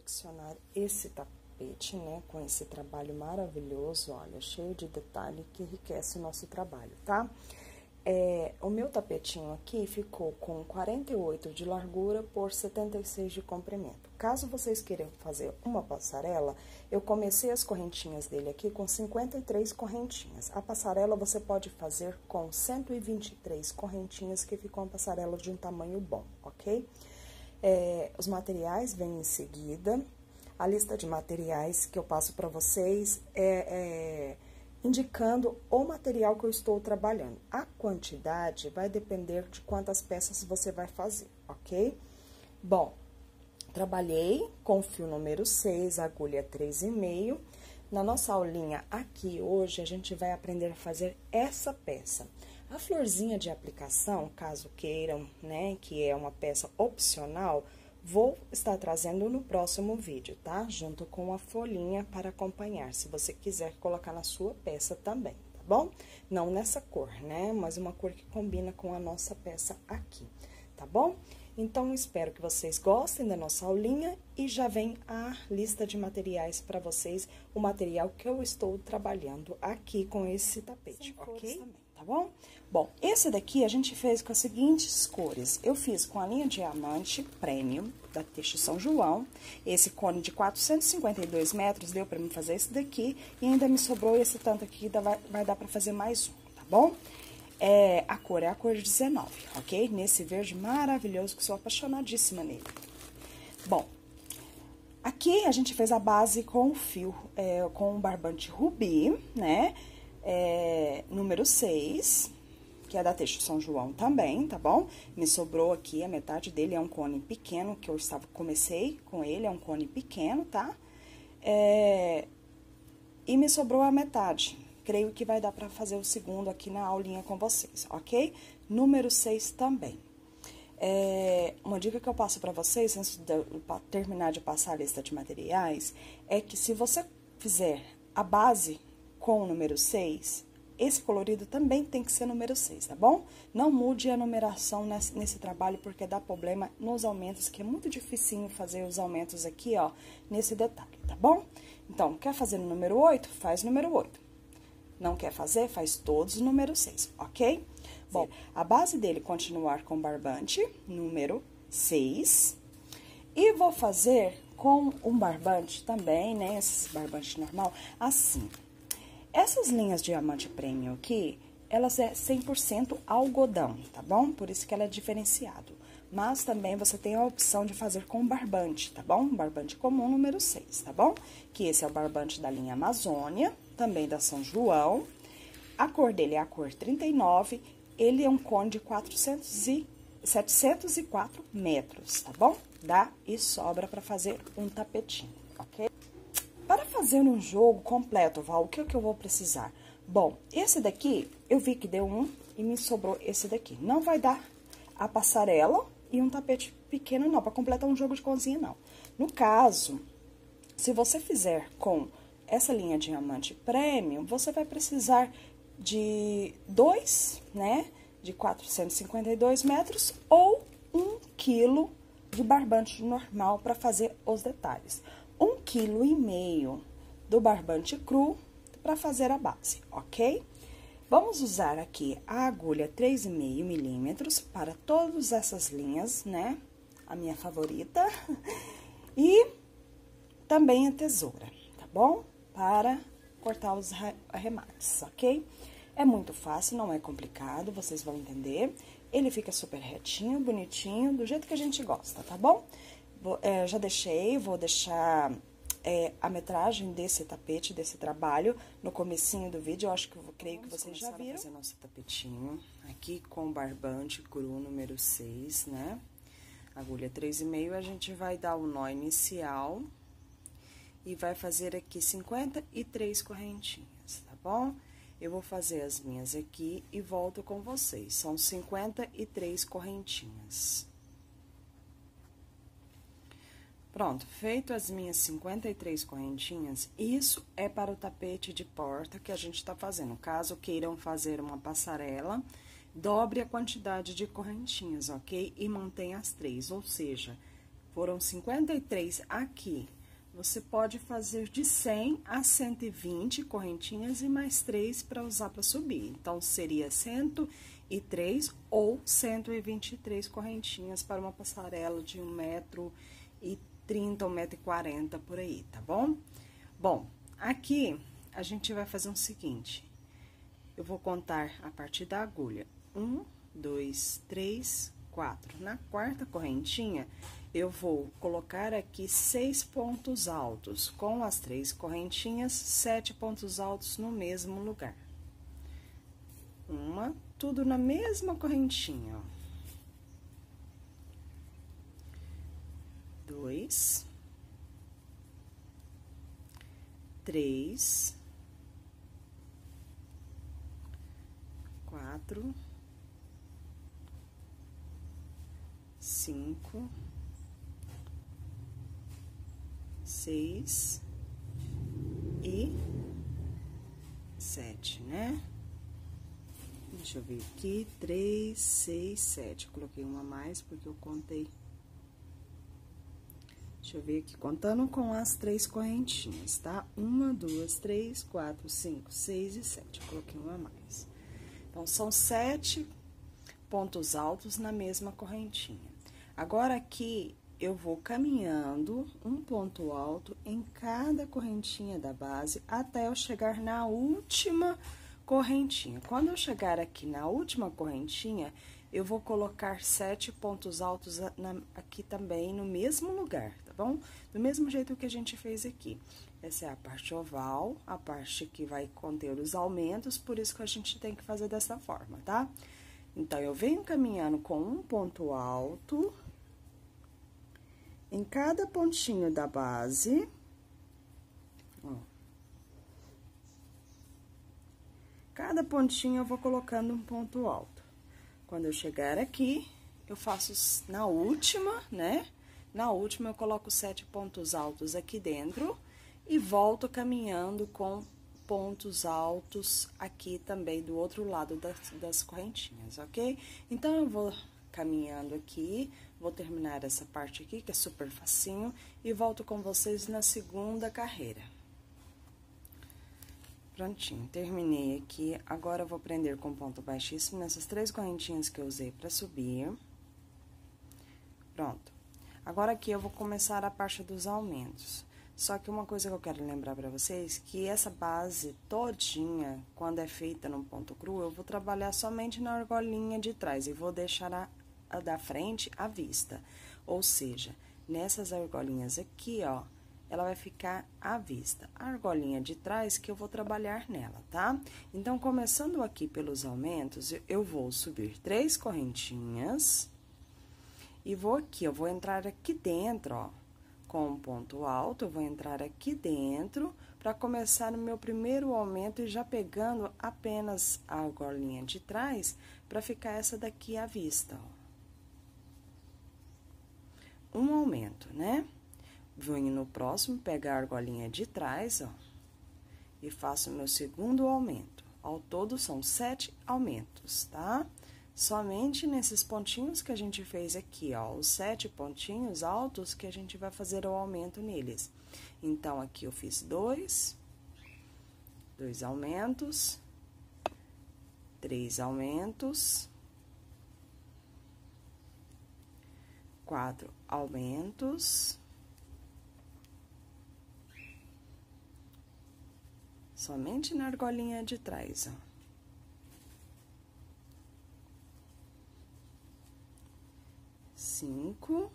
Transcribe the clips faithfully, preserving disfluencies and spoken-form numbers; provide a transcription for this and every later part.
confeccionar esse tapete, né, com esse trabalho maravilhoso, olha, cheio de detalhe que enriquece o nosso trabalho, tá? É, o meu tapetinho aqui ficou com quarenta e oito de largura por setenta e seis de comprimento. Caso vocês queiram fazer uma passarela, eu comecei as correntinhas dele aqui com cinquenta e três correntinhas. A passarela você pode fazer com cento e vinte e três correntinhas, que ficou uma passarela de um tamanho bom, ok? É, os materiais vêm em seguida. A lista de materiais que eu passo para vocês é... é indicando o material que eu estou trabalhando. A quantidade vai depender de quantas peças você vai fazer, ok? Bom, trabalhei com fio número seis, agulha três e meio. Na nossa aulinha aqui hoje, a gente vai aprender a fazer essa peça. A florzinha de aplicação, caso queiram, né, que é uma peça opcional, vou estar trazendo no próximo vídeo, tá? Junto com a folhinha para acompanhar, se você quiser colocar na sua peça também, tá bom? Não nessa cor, né? Mas uma cor que combina com a nossa peça aqui, tá bom? Então, espero que vocês gostem da nossa aulinha e já vem a lista de materiais para vocês, o material que eu estou trabalhando aqui com esse tapete, ok? Tá bom? Bom, esse daqui a gente fez com as seguintes cores. Eu fiz com a linha Diamante Premium, da Têxtil São João. Esse cone de quatrocentos e cinquenta e dois metros deu pra mim fazer esse daqui. E ainda me sobrou esse tanto aqui, que vai, vai dar pra fazer mais um, tá bom? É, a cor é a cor dezenove, ok? Nesse verde maravilhoso, que sou apaixonadíssima nele. Bom, aqui a gente fez a base com o fio, é, com o barbante rubi, né? É, número seis, que é da Têxtil São João também, tá bom? Me sobrou aqui, a metade dele é um cone pequeno, que eu estava, comecei com ele, é um cone pequeno, tá? É, e me sobrou a metade, creio que vai dar pra fazer o segundo aqui na aulinha com vocês, ok? Número seis também. É, uma dica que eu passo pra vocês, antes de eu terminar de passar a lista de materiais, é que se você fizer a base com o número seis, esse colorido também tem que ser número seis, tá bom? Não mude a numeração nesse, nesse trabalho, porque dá problema nos aumentos, que é muito dificinho fazer os aumentos aqui, ó, nesse detalhe, tá bom? Então, quer fazer no número oito? Faz número oito. Não quer fazer? Faz todos o número seis, ok? Bom, a base dele continuar com barbante, número seis. E vou fazer com um barbante também, né, esse barbante normal, assim. Essas linhas Diamante Premium aqui, elas é cem por cento algodão, tá bom? Por isso que ela é diferenciado. Mas também você tem a opção de fazer com barbante, tá bom? Barbante comum número seis, tá bom? Que esse é o barbante da linha Amazônia, também da São João. A cor dele é a cor trinta e nove, ele é um cone de quatrocentos e setecentos e quatro metros, tá bom? Dá e sobra pra fazer um tapetinho, ok? Para fazer um jogo completo, Val, o que, que eu vou precisar? Bom, esse daqui, eu vi que deu um e me sobrou esse daqui. Não vai dar a passarela e um tapete pequeno, não, para completar um jogo de cozinha, não. No caso, se você fizer com essa linha Diamante Premium, você vai precisar de dois, né, de quatrocentos e cinquenta e dois metros ou um quilo de barbante normal para fazer os detalhes. Um quilo e meio do barbante cru para fazer a base, ok? Vamos usar aqui a agulha três e meio milímetros para todas essas linhas, né? A minha favorita. E também a tesoura, tá bom? Para cortar os arremates, ok? É muito fácil, não é complicado, vocês vão entender. Ele fica super retinho, bonitinho, do jeito que a gente gosta, tá bom? Vou, é, já deixei, vou deixar é, a metragem desse tapete, desse trabalho, no comecinho do vídeo. Eu acho que eu creio que vocês já viram. Vamos fazer nosso tapetinho aqui com barbante cru número seis, né? Agulha três e meio, a gente vai dar o nó inicial e vai fazer aqui cinquenta e três correntinhas, tá bom? Eu vou fazer as minhas aqui e volto com vocês. São cinquenta e três correntinhas. Pronto, feito as minhas cinquenta e três correntinhas, isso é para o tapete de porta que a gente tá fazendo. Caso queiram fazer uma passarela, dobre a quantidade de correntinhas, ok? E mantenha as três, ou seja, foram cinquenta e três aqui. Você pode fazer de cem a cento e vinte correntinhas e mais três para usar para subir. Então, seria cento e três ou cento e vinte e três correntinhas para uma passarela de um metro e trinta, um metro e quarenta por aí, tá bom? Bom, aqui a gente vai fazer o seguinte, eu vou contar a partir da agulha. Um, dois, três, quatro. Na quarta correntinha, eu vou colocar aqui seis pontos altos, com as três correntinhas, sete pontos altos no mesmo lugar. Uma, tudo na mesma correntinha, ó. Dois, três, quatro, cinco, seis e sete, né? Deixa eu ver aqui, três, seis, sete. Coloquei uma a mais porque eu contei. Deixa eu ver aqui, contando com as três correntinhas, tá? Uma, duas, três, quatro, cinco, seis e sete. Eu coloquei uma a mais. Então, são sete pontos altos na mesma correntinha. Agora, aqui, eu vou caminhando um ponto alto em cada correntinha da base até eu chegar na última correntinha. Quando eu chegar aqui na última correntinha, eu vou colocar sete pontos altos na, aqui também no mesmo lugar, tá bom? Do mesmo jeito que a gente fez aqui. Essa é a parte oval, a parte que vai conter os aumentos, por isso que a gente tem que fazer dessa forma, tá? Então, eu venho caminhando com um ponto alto em cada pontinho da base, ó. Cada pontinho eu vou colocando um ponto alto. Quando eu chegar aqui, eu faço na última, né? Na última, eu coloco sete pontos altos aqui dentro e volto caminhando com pontos altos aqui também do outro lado das, das correntinhas, ok? Então, eu vou caminhando aqui, vou terminar essa parte aqui, que é super facinho, e volto com vocês na segunda carreira. Prontinho, terminei aqui. Agora, eu vou prender com ponto baixíssimo nessas três correntinhas que eu usei pra subir. Pronto. Agora, aqui, eu vou começar a parte dos aumentos. Só que uma coisa que eu quero lembrar pra vocês, que essa base todinha, quando é feita no ponto cru, eu vou trabalhar somente na argolinha de trás e vou deixar a, a da frente à vista. Ou seja, nessas argolinhas aqui, ó, ela vai ficar à vista. A argolinha de trás que eu vou trabalhar nela, tá? Então, começando aqui pelos aumentos, eu vou subir três correntinhas e vou aqui, eu vou entrar aqui dentro, ó, com um ponto alto, eu vou entrar aqui dentro para começar o meu primeiro aumento e já pegando apenas a argolinha de trás para ficar essa daqui à vista, ó. Um aumento, né? Venho no próximo, pegar a argolinha de trás, ó, e faço o meu segundo aumento. Ao todo, são sete aumentos, tá? Somente nesses pontinhos que a gente fez aqui, ó, os sete pontinhos altos que a gente vai fazer o aumento neles. Então, aqui eu fiz dois, dois aumentos, três aumentos, quatro aumentos, somente na argolinha de trás, ó. Cinco.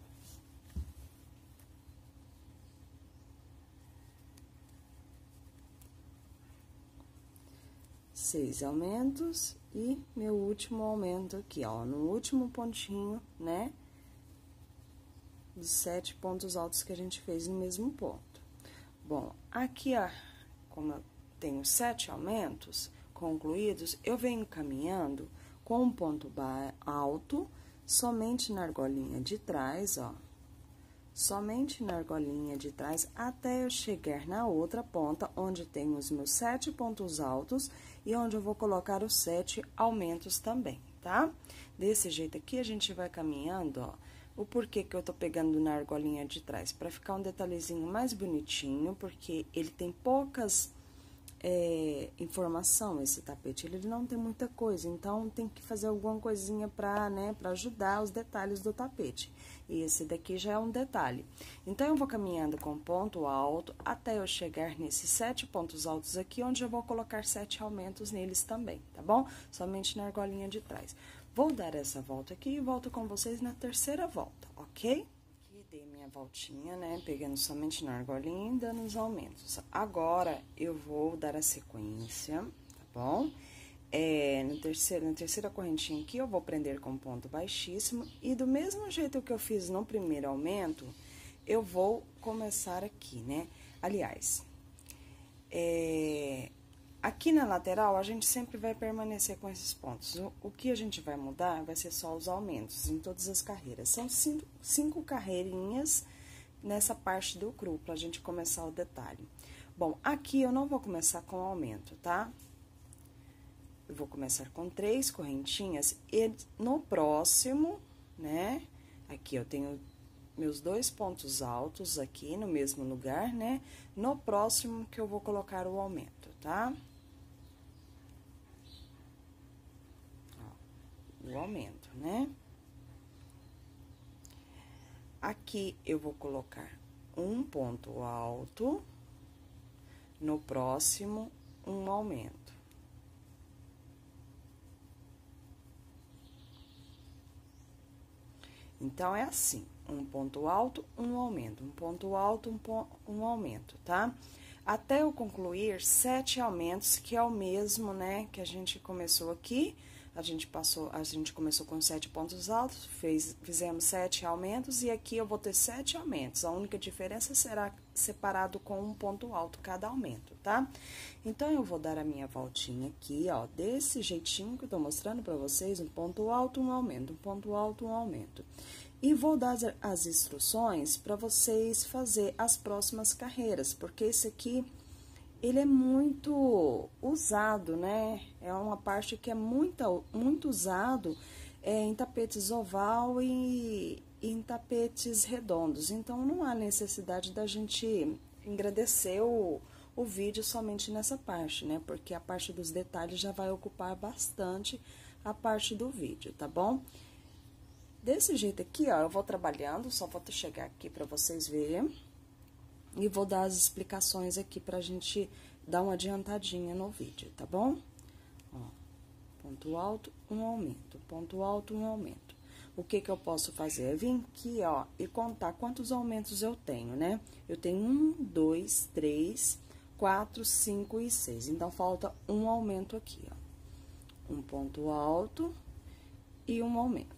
Seis aumentos e meu último aumento aqui, ó, no último pontinho, né? Dos sete pontos altos que a gente fez no mesmo ponto. Bom, aqui, ó, como eu tenho sete aumentos concluídos, eu venho caminhando com um ponto alto somente na argolinha de trás, ó. Somente na argolinha de trás até eu chegar na outra ponta, onde tem os meus sete pontos altos e onde eu vou colocar os sete aumentos também, tá? Desse jeito aqui, a gente vai caminhando, ó, O porquê que eu tô pegando na argolinha de trás? Pra ficar um detalhezinho mais bonitinho, porque ele tem poucas é, informação, esse tapete, ele não tem muita coisa, então tem que fazer alguma coisinha pra, né, pra ajudar os detalhes do tapete. E esse daqui já é um detalhe. Então, eu vou caminhando com ponto alto até eu chegar nesses sete pontos altos aqui, onde eu vou colocar sete aumentos neles também, tá bom? Somente na argolinha de trás. Vou dar essa volta aqui e volto com vocês na terceira volta, ok? Aqui dei minha voltinha, né, pegando somente na argolinha e dando os aumentos. Agora, eu vou dar a sequência, tá bom? É, no terceiro, na terceira correntinha aqui, eu vou prender com ponto baixíssimo. E do mesmo jeito que eu fiz no primeiro aumento, eu vou começar aqui, né? Aliás, é, aqui na lateral, a gente sempre vai permanecer com esses pontos. O, o que a gente vai mudar vai ser só os aumentos em todas as carreiras. São cinco, cinco carreirinhas nessa parte do cru, pra gente começar o detalhe. Bom, aqui eu não vou começar com aumento, tá? Eu vou começar com três correntinhas e no próximo, né, aqui eu tenho meus dois pontos altos aqui no mesmo lugar, né, no próximo que eu vou colocar o aumento, tá? Ó, o aumento, né? Aqui eu vou colocar um ponto alto, no próximo, um aumento. Então, é assim, um ponto alto, um aumento, um ponto alto, um, po um aumento, tá? Até eu concluir sete aumentos, que é o mesmo, né, que a gente começou aqui, a gente passou, a gente começou com sete pontos altos, fez, fizemos sete aumentos, e aqui eu vou ter sete aumentos, a única diferença será separado com um ponto alto cada aumento, tá? Então, eu vou dar a minha voltinha aqui, ó, desse jeitinho que eu tô mostrando pra vocês, um ponto alto, um aumento, um ponto alto, um aumento. E vou dar as instruções para vocês fazer as próximas carreiras, porque esse aqui, ele é muito usado, né? É uma parte que é muito, muito usado é, em tapetes oval e, e em tapetes redondos. Então, não há necessidade da gente engrandecer o, o vídeo somente nessa parte, né? Porque a parte dos detalhes já vai ocupar bastante a parte do vídeo, tá bom? Desse jeito aqui, ó, eu vou trabalhando, só vou chegar aqui pra vocês verem. E vou dar as explicações aqui pra gente dar uma adiantadinha no vídeo, tá bom? Ó, ponto alto, um aumento, ponto alto, um aumento. O que que eu posso fazer? Eu vim aqui, ó, e contar quantos aumentos eu tenho, né? Eu tenho um, dois, três, quatro, cinco e seis. Então, falta um aumento aqui, ó. Um ponto alto e um aumento.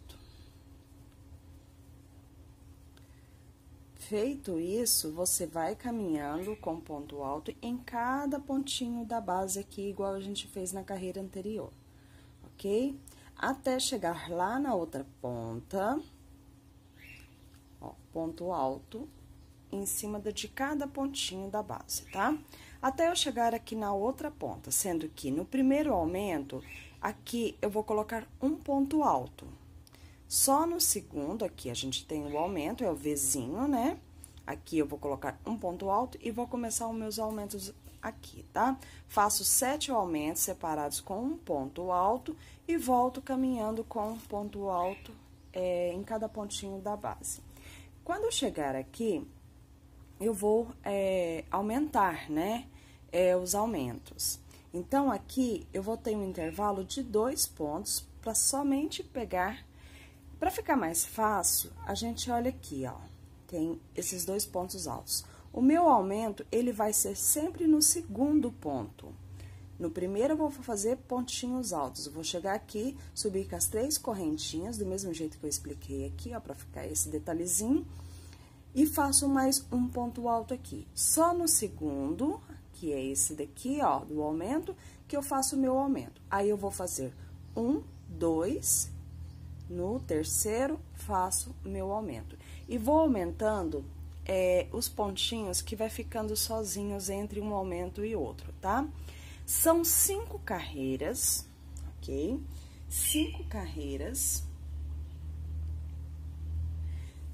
Feito isso, você vai caminhando com ponto alto em cada pontinho da base aqui, igual a gente fez na carreira anterior, ok? Até chegar lá na outra ponta, ó, ponto alto em cima de cada pontinho da base, tá? Até eu chegar aqui na outra ponta, sendo que no primeiro aumento, aqui eu vou colocar um ponto alto. Só no segundo, aqui a gente tem o aumento, é o Vzinho, né? Aqui eu vou colocar um ponto alto e vou começar os meus aumentos aqui, tá? Faço sete aumentos separados com um ponto alto e volto caminhando com um ponto alto é, em cada pontinho da base. Quando eu chegar aqui, eu vou é, aumentar, né? É, os aumentos. Então, aqui eu vou ter um intervalo de dois pontos para somente pegar. Para ficar mais fácil, a gente olha aqui, ó, tem esses dois pontos altos. O meu aumento, ele vai ser sempre no segundo ponto. No primeiro, eu vou fazer pontinhos altos. Eu vou chegar aqui, subir com as três correntinhas, do mesmo jeito que eu expliquei aqui, ó, para ficar esse detalhezinho. E faço mais um ponto alto aqui. Só no segundo, que é esse daqui, ó, do aumento, que eu faço o meu aumento. Aí, eu vou fazer um, dois... No terceiro, faço meu aumento. E vou aumentando é, os pontinhos que vai ficando sozinhos entre um aumento e outro, tá? São cinco carreiras, ok? Cinco carreiras.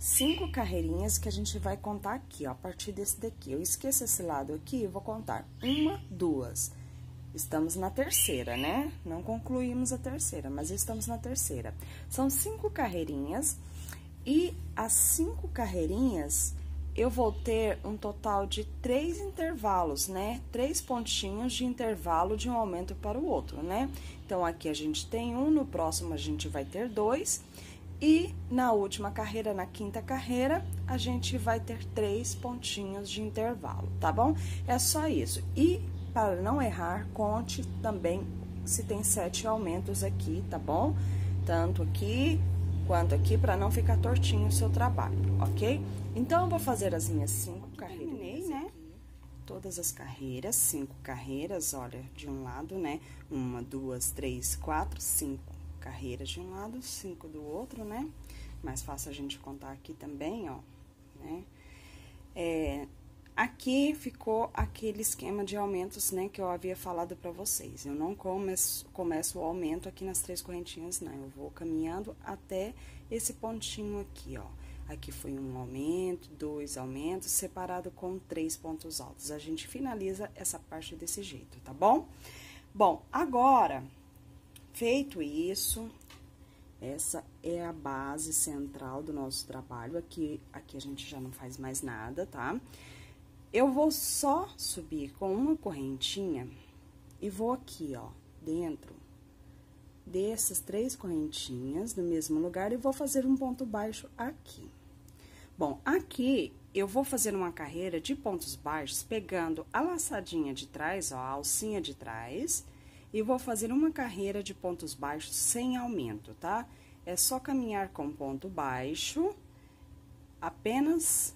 cinco carreirinhas que a gente vai contar aqui, ó, a partir desse daqui. Eu esqueço esse lado aqui, eu vou contar uma, duas. Estamos na terceira, né? Não concluímos a terceira, mas estamos na terceira. São cinco carreirinhas e as cinco carreirinhas eu vou ter um total de três intervalos, né? Três pontinhos de intervalo de um aumento para o outro, né? Então, aqui a gente tem um, no próximo a gente vai ter dois. E na última carreira, na quinta carreira, a gente vai ter três pontinhos de intervalo, tá bom? É só isso. E, para não errar, conte também se tem sete aumentos aqui, tá bom? Tanto aqui quanto aqui, para não ficar tortinho o seu trabalho, ok? Então, eu vou fazer as minhas cinco carreiras, né? Todas as carreiras, cinco carreiras, olha, de um lado, né? Uma, duas, três, quatro, cinco. Carreiras de um lado, cinco do outro, né? Mais fácil a gente contar aqui também, ó, né? É, aqui ficou aquele esquema de aumentos, né, que eu havia falado pra vocês. Eu não começo, começo o aumento aqui nas três correntinhas, não. Eu vou caminhando até esse pontinho aqui, ó. Aqui foi um aumento, dois aumentos, separado com três pontos altos. A gente finaliza essa parte desse jeito, tá bom? Bom, agora... Feito isso, essa é a base central do nosso trabalho. Aqui, aqui a gente já não faz mais nada, tá? Eu vou só subir com uma correntinha e vou aqui, ó, dentro dessas três correntinhas, no mesmo lugar, e vou fazer um ponto baixo aqui. Bom, aqui eu vou fazer uma carreira de pontos baixos, pegando a laçadinha de trás, ó, a alcinha de trás... E vou fazer uma carreira de pontos baixos sem aumento, tá? É só caminhar com ponto baixo, apenas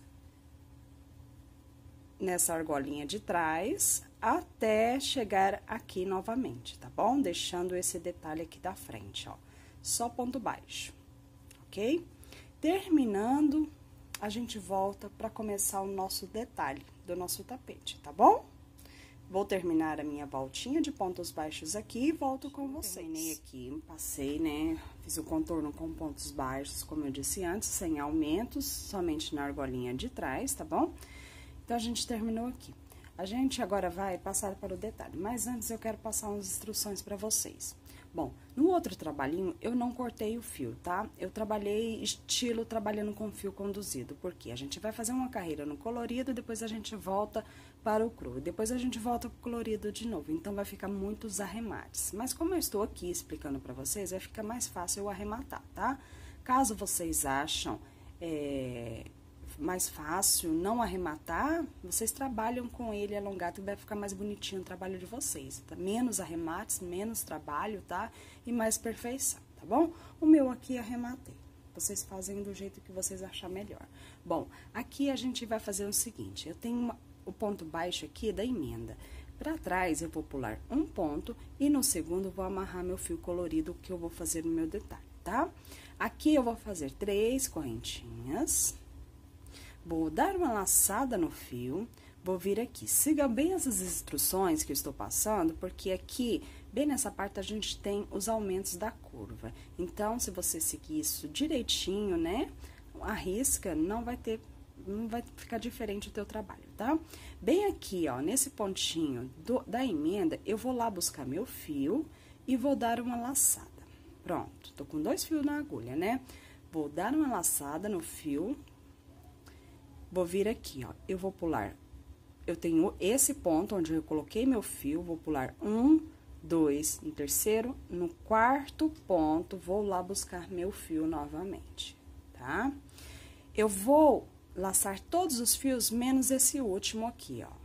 nessa argolinha de trás, até chegar aqui novamente, tá bom? Deixando esse detalhe aqui da frente, ó. Só ponto baixo, ok? Terminando, a gente volta para começar o nosso detalhe do nosso tapete, tá bom? Vou terminar a minha voltinha de pontos baixos aqui e volto com vocês. Terminei aqui, passei, né? Fiz o contorno com pontos baixos, como eu disse antes, sem aumentos, somente na argolinha de trás, tá bom? Então, a gente terminou aqui. A gente agora vai passar para o detalhe, mas antes eu quero passar umas instruções para vocês. Bom, no outro trabalhinho, eu não cortei o fio, tá? Eu trabalhei estilo trabalhando com fio conduzido, porque a gente vai fazer uma carreira no colorido, depois a gente volta para o cru, depois a gente volta pro colorido de novo, então vai ficar muitos arremates. Mas como eu estou aqui explicando para vocês, vai ficar mais fácil eu arrematar, tá? Caso vocês acham é, mais fácil não arrematar, vocês trabalham com ele alongado e vai ficar mais bonitinho o trabalho de vocês, tá? Menos arremates, menos trabalho, tá? E mais perfeição, tá bom? O meu aqui arrematei. Vocês fazem do jeito que vocês achar melhor. Bom, aqui a gente vai fazer o seguinte, eu tenho uma, o ponto baixo aqui da emenda. Pra trás, eu vou pular um ponto e no segundo vou amarrar meu fio colorido que eu vou fazer no meu detalhe, tá? Aqui eu vou fazer três correntinhas, vou dar uma laçada no fio, vou vir aqui. Siga bem essas instruções que eu estou passando, porque aqui, bem nessa parte, a gente tem os aumentos da curva. Então, se você seguir isso direitinho, né, a risca não vai ter, não vai ficar diferente o teu trabalho, tá? Bem aqui, ó, nesse pontinho do, da emenda, eu vou lá buscar meu fio e vou dar uma laçada. Pronto, tô com dois fios na agulha, né? Vou dar uma laçada no fio, vou vir aqui, ó, eu vou pular, eu tenho esse ponto onde eu coloquei meu fio, vou pular um, dois, no terceiro, no quarto ponto, vou lá buscar meu fio novamente, tá? Eu vou laçar todos os fios, menos esse último aqui, ó.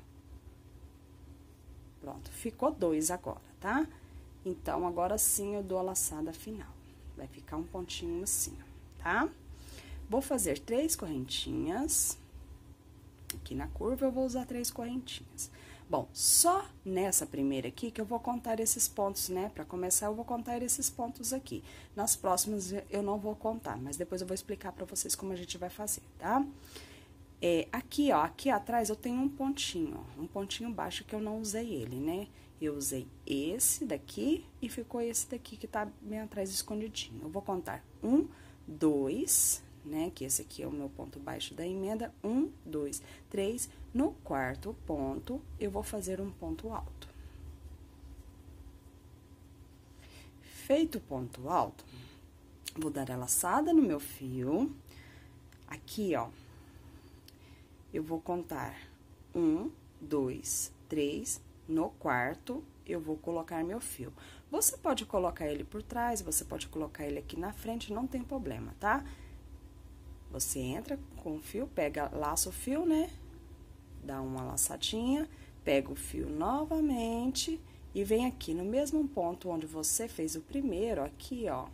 Pronto, ficou dois agora, tá? Então, agora sim eu dou a laçada final. Vai ficar um pontinho assim, ó, tá? Vou fazer três correntinhas. Aqui na curva eu vou usar três correntinhas. Bom, só nessa primeira aqui que eu vou contar esses pontos, né? Pra começar, eu vou contar esses pontos aqui. Nas próximas eu não vou contar, mas depois eu vou explicar pra vocês como a gente vai fazer, tá? É, aqui, ó, aqui atrás eu tenho um pontinho, ó, um pontinho baixo que eu não usei ele, né? Eu usei esse daqui e ficou esse daqui que tá bem atrás escondidinho. Eu vou contar um, dois, né? Que esse aqui é o meu ponto baixo da emenda. Um, dois, três. No quarto ponto, eu vou fazer um ponto alto. Feito o ponto alto, vou dar a laçada no meu fio. Aqui, ó, eu vou contar um, dois, três. No quarto, eu vou colocar meu fio. Você pode colocar ele por trás, você pode colocar ele aqui na frente, não tem problema, tá? Você entra com o fio, pega, laça o fio, né? Dá uma laçadinha, pega o fio novamente e vem aqui no mesmo ponto onde você fez o primeiro, aqui, ó.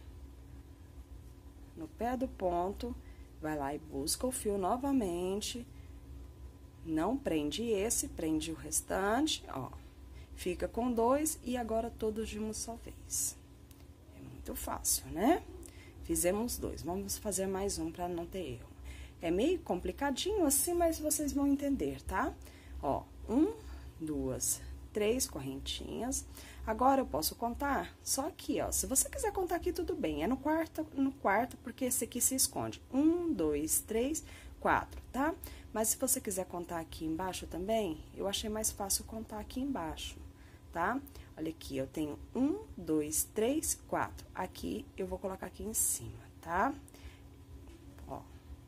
No pé do ponto, vai lá e busca o fio novamente. Não prende esse, prende o restante, ó. Fica com dois e agora todos de uma só vez. É muito fácil, né? Fizemos dois, vamos fazer mais um para não ter erro. É meio complicadinho assim, mas vocês vão entender, tá? Ó, um, duas, três correntinhas. Agora, eu posso contar só aqui, ó. Se você quiser contar aqui, tudo bem. É no quarto, no quarto, porque esse aqui se esconde. Um, dois, três, quatro, tá? Mas se você quiser contar aqui embaixo também, eu achei mais fácil contar aqui embaixo, tá? Olha aqui, eu tenho um, dois, três, quatro. Aqui, eu vou colocar aqui em cima, tá? Ó.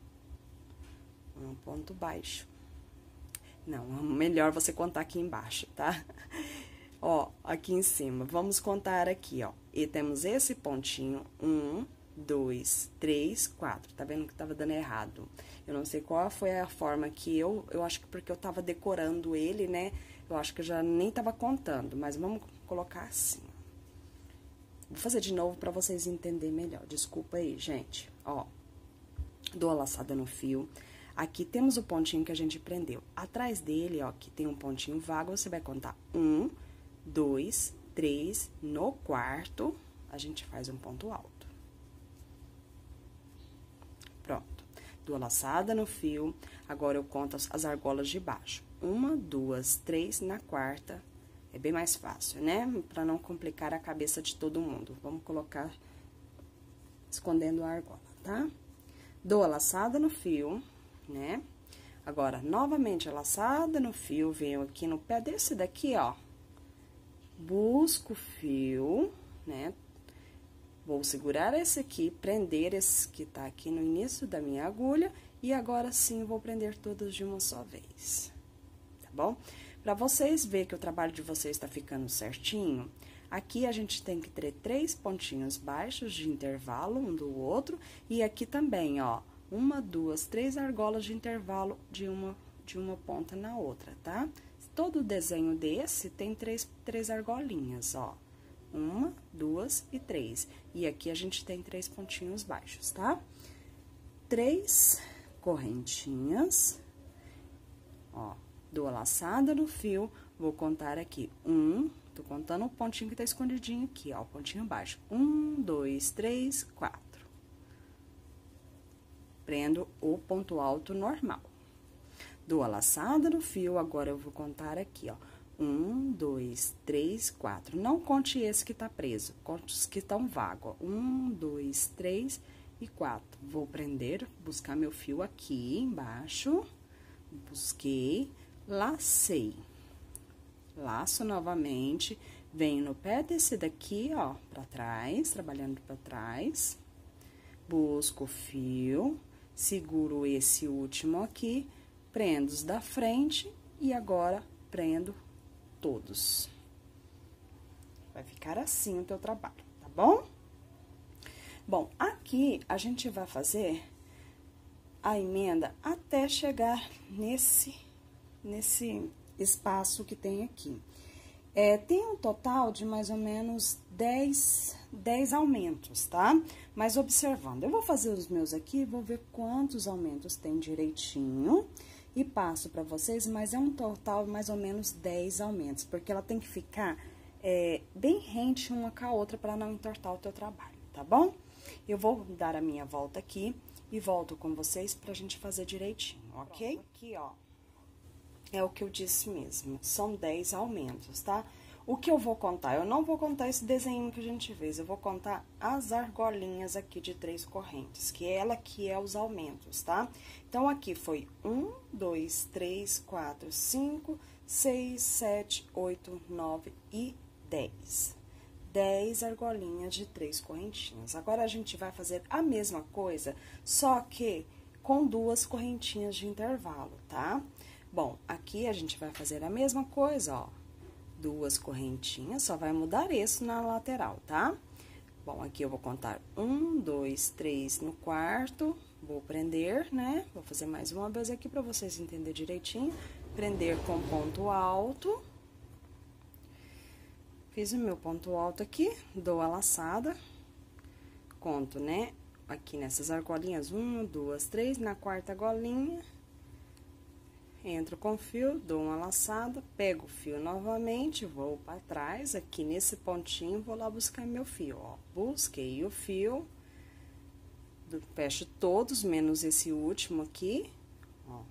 Um ponto baixo. Não, melhor você contar aqui embaixo, tá? Ó, aqui em cima, vamos contar aqui, ó. E temos esse pontinho, um, dois, três, quatro. Tá vendo que tava dando errado? Eu não sei qual foi a forma que eu... Eu acho que porque eu tava decorando ele, né? Eu acho que eu já nem tava contando, mas vamos colocar assim. Vou fazer de novo pra vocês entenderem melhor. Desculpa aí, gente. Ó, dou a laçada no fio. Aqui temos o pontinho que a gente prendeu. Atrás dele, ó, que tem um pontinho vago, você vai contar um, dois, três. No quarto, a gente faz um ponto alto. Pronto. Dou a laçada no fio. Agora, eu conto as, as argolas de baixo. Uma, duas, três. Na quarta, é bem mais fácil, né? Pra não complicar a cabeça de todo mundo. Vamos colocar escondendo a argola, tá? Dou a laçada no fio, né? Agora, novamente, a laçada no fio, venho aqui no pé desse daqui, ó. Busco o fio, né? Vou segurar esse aqui, prender esse que tá aqui no início da minha agulha, e agora sim, vou prender todos de uma só vez, tá bom? Pra vocês verem que o trabalho de vocês tá ficando certinho, aqui a gente tem que ter três pontinhos baixos de intervalo um do outro, e aqui também, ó, uma, duas, três argolas de intervalo de uma, de uma ponta na outra, tá? Todo desenho desse tem três, três argolinhas, ó. Uma, duas e três. E aqui a gente tem três pontinhos baixos, tá? Três correntinhas, ó. Dou a laçada no fio, vou contar aqui. Um, tô contando o pontinho que tá escondidinho aqui, ó, o pontinho baixo. Um, dois, três, quatro. Prendo o ponto alto normal. Dou a laçada no fio, agora eu vou contar aqui, ó. Um, dois, três, quatro. Não conte esse que tá preso, conte os que estão vagos, ó. Um, dois, três e quatro. Vou prender, buscar meu fio aqui embaixo. Busquei, lacei. Laço novamente, venho no pé desse daqui, ó, pra trás, trabalhando pra trás. Busco o fio. Seguro esse último aqui, prendo os da frente e agora prendo todos. Vai ficar assim o teu trabalho, tá bom? Bom, aqui a gente vai fazer a emenda até chegar nesse, nesse espaço que tem aqui. É, tem um total de mais ou menos dez, dez aumentos, tá? Mas observando, eu vou fazer os meus aqui, vou ver quantos aumentos tem direitinho e passo pra vocês, mas é um total de mais ou menos dez aumentos, porque ela tem que ficar é, bem rente uma com a outra pra não entortar o teu trabalho, tá bom? Eu vou dar a minha volta aqui e volto com vocês pra gente fazer direitinho, ok? Aqui, ó. É o que eu disse mesmo, são dez aumentos, tá? O que eu vou contar? Eu não vou contar esse desenho que a gente fez, eu vou contar as argolinhas aqui de três correntes, que ela aqui é os aumentos, tá? Então, aqui foi um, dois, três, quatro, cinco, seis, sete, oito, nove e dez. dez argolinhas de três correntinhas. Agora, a gente vai fazer a mesma coisa, só que com duas correntinhas de intervalo, tá? Bom, aqui a gente vai fazer a mesma coisa, ó. Duas correntinhas, só vai mudar isso na lateral, tá? Bom, aqui eu vou contar um, dois, três no quarto, vou prender, né? Vou fazer mais uma vez aqui pra vocês entenderem direitinho. Prender com ponto alto. Fiz o meu ponto alto aqui, dou a laçada, conto, né? Aqui nessas argolinhas, uma, duas, três, na quarta argolinha. Entro com fio, dou uma laçada, pego o fio novamente, vou para trás, aqui nesse pontinho, vou lá buscar meu fio, ó. Busquei o fio, fecho todos, menos esse último aqui, ó.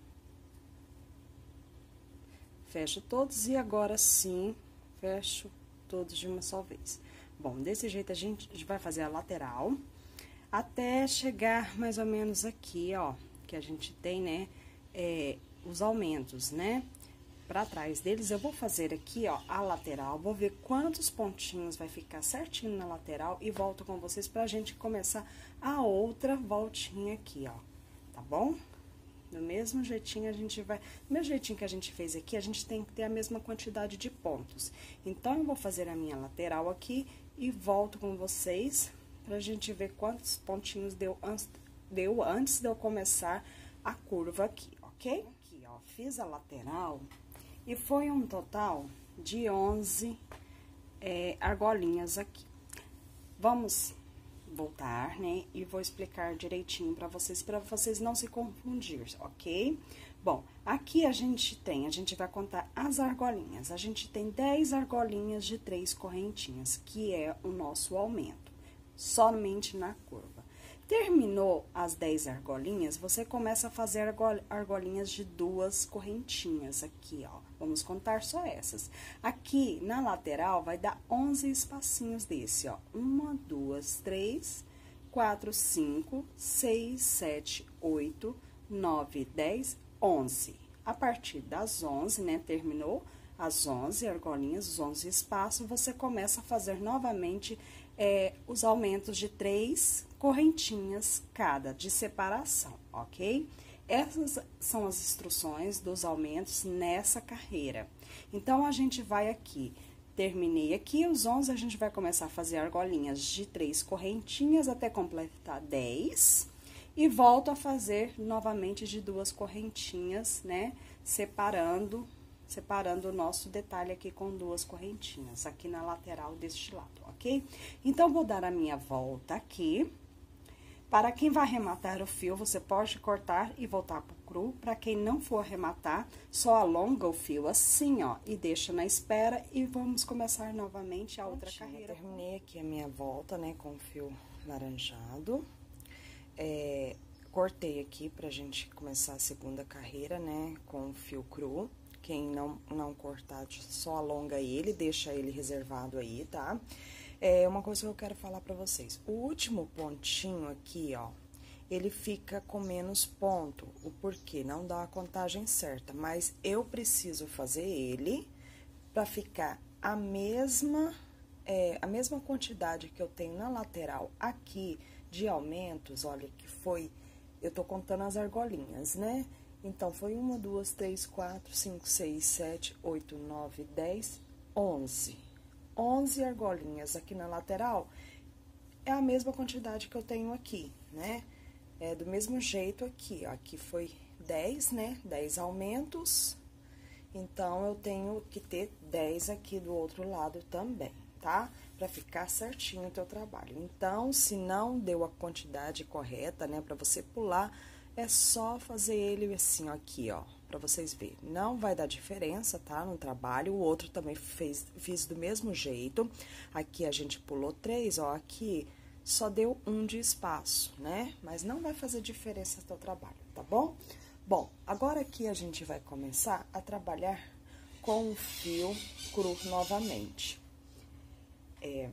Fecho todos e agora sim, fecho todos de uma só vez. Bom, desse jeito a gente vai fazer a lateral, até chegar mais ou menos aqui, ó, que a gente tem, né, é... os aumentos, né? Pra trás deles, eu vou fazer aqui, ó, a lateral, vou ver quantos pontinhos vai ficar certinho na lateral e volto com vocês pra gente começar a outra voltinha aqui, ó, tá bom? Do mesmo jeitinho a gente vai, do mesmo jeitinho que a gente fez aqui, a gente tem que ter a mesma quantidade de pontos. Então, eu vou fazer a minha lateral aqui e volto com vocês pra gente ver quantos pontinhos deu antes, deu antes de eu começar a curva aqui, ok? Fiz a lateral e foi um total de onze é, argolinhas aqui. Vamos voltar, né? E vou explicar direitinho pra vocês, pra vocês não se confundirem, ok? Bom, aqui a gente tem, a gente vai contar as argolinhas. A gente tem dez argolinhas de três correntinhas, que é o nosso aumento, somente na curva. Terminou as dez argolinhas, você começa a fazer argolinhas de duas correntinhas aqui, ó. Vamos contar só essas. Aqui, na lateral, vai dar onze espacinhos desse, ó. Uma, duas, três, quatro, cinco, seis, sete, oito, nove, dez, onze. A partir das onze, né, terminou as onze argolinhas, os onze espaços, você começa a fazer novamente é, os aumentos de três correntinhas cada, de separação, ok? Essas são as instruções dos aumentos nessa carreira. Então, a gente vai aqui, terminei aqui, os onze, a gente vai começar a fazer argolinhas de três correntinhas até completar dez. E volto a fazer novamente de duas correntinhas, né? Separando, separando o nosso detalhe aqui com duas correntinhas, aqui na lateral deste lado, ok? Então, vou dar a minha volta aqui. Para quem vai arrematar o fio, você pode cortar e voltar pro cru. Para quem não for arrematar, só alonga o fio assim, ó, e deixa na espera e vamos começar novamente a outra carreira. Terminei aqui a minha volta, né, com o fio laranjado. É, cortei aqui pra gente começar a segunda carreira, né, com o fio cru. Quem não, não cortar, só alonga ele, deixa ele reservado aí, tá? É uma coisa que eu quero falar pra vocês. O último pontinho aqui, ó, ele fica com menos ponto. O porquê? Não dá a contagem certa, mas eu preciso fazer ele pra ficar a mesma, é, a mesma quantidade que eu tenho na lateral aqui de aumentos. Olha, que foi, eu tô contando as argolinhas, né? Então, foi uma, duas, três, quatro, cinco, seis, sete, oito, nove, dez, onze. onze argolinhas aqui na lateral é a mesma quantidade que eu tenho aqui, né? É do mesmo jeito aqui, ó. Aqui foi dez, né? dez aumentos. Então, eu tenho que ter dez aqui do outro lado também, tá? Pra ficar certinho o teu trabalho. Então, se não deu a quantidade correta, né? Pra você pular, é só fazer ele assim, ó, aqui, ó, pra vocês verem. Não vai dar diferença, tá, no trabalho. O outro também fez, fiz do mesmo jeito. Aqui a gente pulou três, ó, aqui só deu um de espaço, né? Mas não vai fazer diferença no teu trabalho, tá bom? Bom, agora aqui a gente vai começar a trabalhar com o fio cru novamente. É,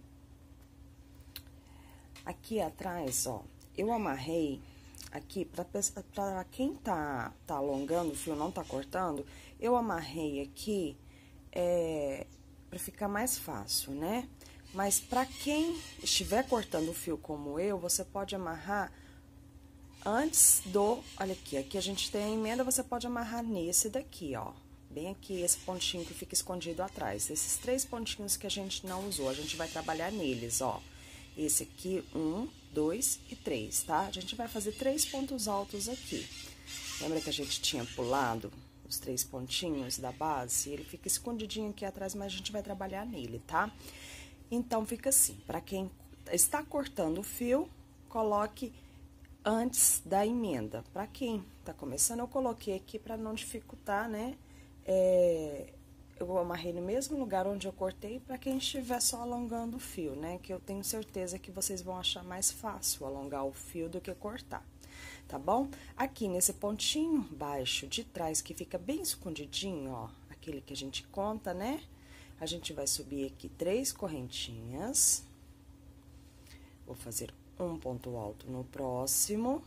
aqui atrás, ó, eu amarrei aqui, para quem tá, tá alongando o fio, não tá cortando, eu amarrei aqui é, para ficar mais fácil, né? Mas para quem estiver cortando o fio como eu, você pode amarrar antes do... Olha aqui, aqui a gente tem a emenda, você pode amarrar nesse daqui, ó. Bem aqui, esse pontinho que fica escondido atrás. Esses três pontinhos que a gente não usou, a gente vai trabalhar neles, ó. Esse aqui, um, dois e três, tá? A gente vai fazer três pontos altos aqui. Lembra que a gente tinha pulado os três pontinhos da base? Ele fica escondidinho aqui atrás, mas a gente vai trabalhar nele, tá? Então, fica assim, para quem está cortando o fio, coloque antes da emenda. Para quem tá começando, eu coloquei aqui para não dificultar, né? É... Eu amarrei no mesmo lugar onde eu cortei, para quem estiver só alongando o fio, né? Que eu tenho certeza que vocês vão achar mais fácil alongar o fio do que cortar, tá bom? Aqui nesse pontinho baixo de trás, que fica bem escondidinho, ó, aquele que a gente conta, né? A gente vai subir aqui três correntinhas. Vou fazer um ponto alto no próximo.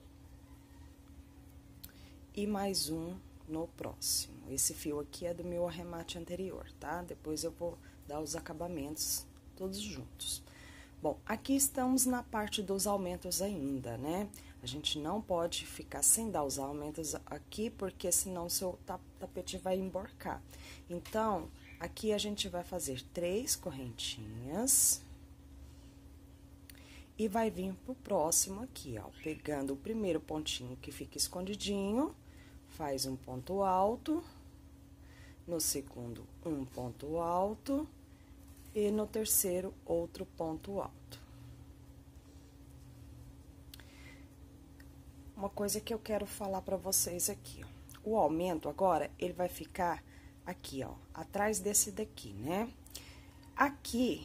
E mais um no próximo. Esse fio aqui é do meu arremate anterior, tá? Depois eu vou dar os acabamentos todos juntos. Bom, aqui estamos na parte dos aumentos ainda, né? A gente não pode ficar sem dar os aumentos aqui, porque senão o seu tapete vai emborcar. Então, aqui a gente vai fazer três correntinhas. E vai vir pro próximo aqui, ó. Pegando o primeiro pontinho que fica escondidinho, faz um ponto alto. No segundo, um ponto alto. E no terceiro, outro ponto alto. Uma coisa que eu quero falar pra vocês aqui, ó. O aumento agora, ele vai ficar aqui, ó, atrás desse daqui, né? Aqui,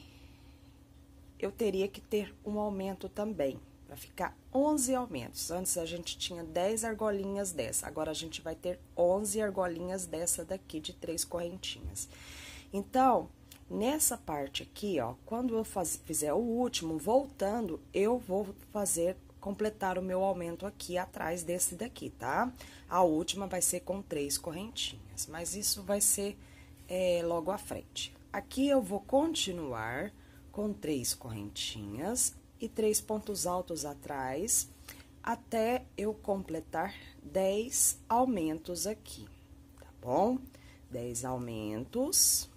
eu teria que ter um aumento também, para ficar onze aumentos. Antes a gente tinha dez argolinhas dessa, agora a gente vai ter onze argolinhas dessa daqui, de três correntinhas. Então, nessa parte aqui, ó, quando eu faz, fizer o último, voltando, eu vou fazer, completar o meu aumento aqui atrás desse daqui, tá? A última vai ser com três correntinhas, mas isso vai ser é, logo à frente. Aqui eu vou continuar com três correntinhas e três pontos altos atrás, até eu completar dez aumentos aqui, tá bom? dez aumentos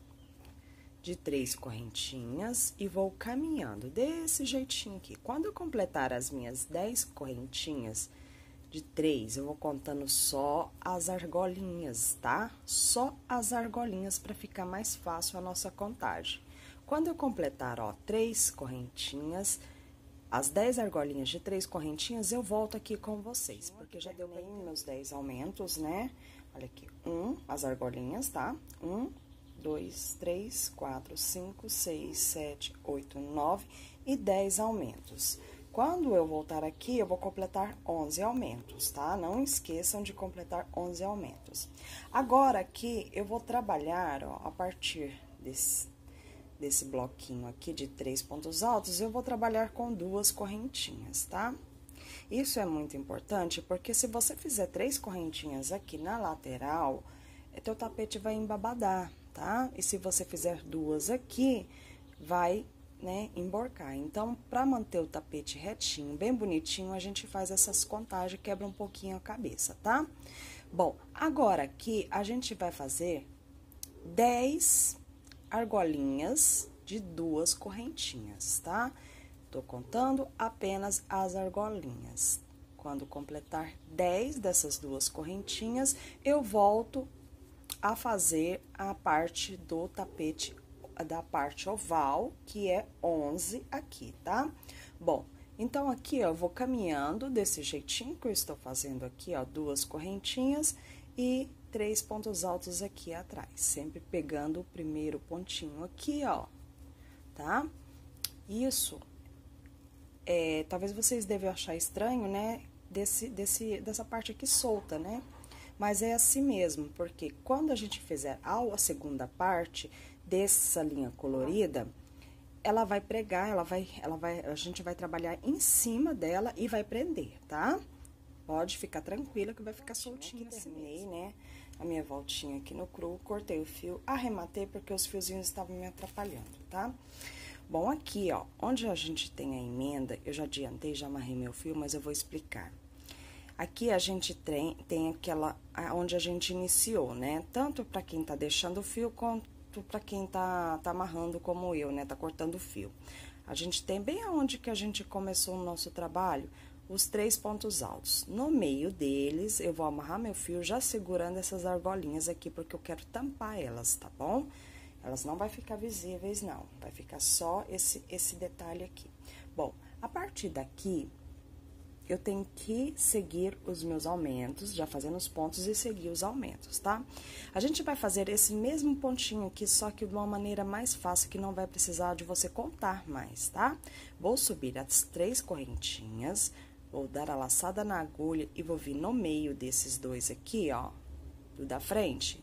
de três correntinhas e vou caminhando desse jeitinho aqui. Quando eu completar as minhas dez correntinhas de três, eu vou contando só as argolinhas, tá? Só as argolinhas para ficar mais fácil a nossa contagem. Quando eu completar, ó, três correntinhas, as dez argolinhas de três correntinhas, eu volto aqui com vocês, porque já deu bem meus dez aumentos, né? Olha aqui, um, as argolinhas, tá? Um, dois, três, quatro, cinco, seis, sete, oito, nove e dez aumentos. Quando eu voltar aqui, eu vou completar onze aumentos, tá? Não esqueçam de completar onze aumentos. Agora, aqui, eu vou trabalhar, ó, a partir desse... desse bloquinho aqui de três pontos altos, eu vou trabalhar com duas correntinhas, tá? Isso é muito importante, porque se você fizer três correntinhas aqui na lateral, teu tapete vai embabadar, tá? E se você fizer duas aqui, vai, né, emborcar. Então, para manter o tapete retinho, bem bonitinho, a gente faz essas contagens, quebra um pouquinho a cabeça, tá? Bom, agora aqui, a gente vai fazer dez argolinhas de duas correntinhas, tá? Tô contando apenas as argolinhas. Quando completar dez dessas duas correntinhas, eu volto a fazer a parte do tapete, da parte oval, que é onze aqui, tá? Bom, então aqui, ó, eu vou caminhando desse jeitinho que eu estou fazendo aqui, ó, duas correntinhas e três pontos altos aqui atrás, sempre pegando o primeiro pontinho aqui, ó, tá? Isso, é, talvez vocês devem achar estranho, né, desse, desse, dessa parte aqui solta, né? Mas é assim mesmo, porque quando a gente fizer a segunda parte dessa linha colorida, ela vai pregar, ela vai, ela vai, a gente vai trabalhar em cima dela e vai prender, tá? Pode ficar tranquila que vai ficar soltinho assim. Terminei, né, a minha voltinha aqui no cru, cortei o fio, arrematei porque os fiozinhos estavam me atrapalhando, tá? Bom, aqui, ó, onde a gente tem a emenda, eu já adiantei, já amarrei meu fio, mas eu vou explicar. Aqui a gente tem, tem aquela, onde a gente iniciou, né? Tanto pra quem tá deixando o fio, quanto pra quem tá, tá amarrando como eu, né? Tá cortando o fio. A gente tem bem aonde que a gente começou o nosso trabalho, os três pontos altos. No meio deles, eu vou amarrar meu fio já segurando essas argolinhas aqui, porque eu quero tampar elas, tá bom? Elas não vai ficar visíveis, não. Vai ficar só esse, esse detalhe aqui. Bom, a partir daqui, eu tenho que seguir os meus aumentos, já fazendo os pontos e seguir os aumentos, tá? A gente vai fazer esse mesmo pontinho aqui, só que de uma maneira mais fácil, que não vai precisar de você contar mais, tá? Vou subir as três correntinhas, vou dar a laçada na agulha e vou vir no meio desses dois aqui, ó, do da frente.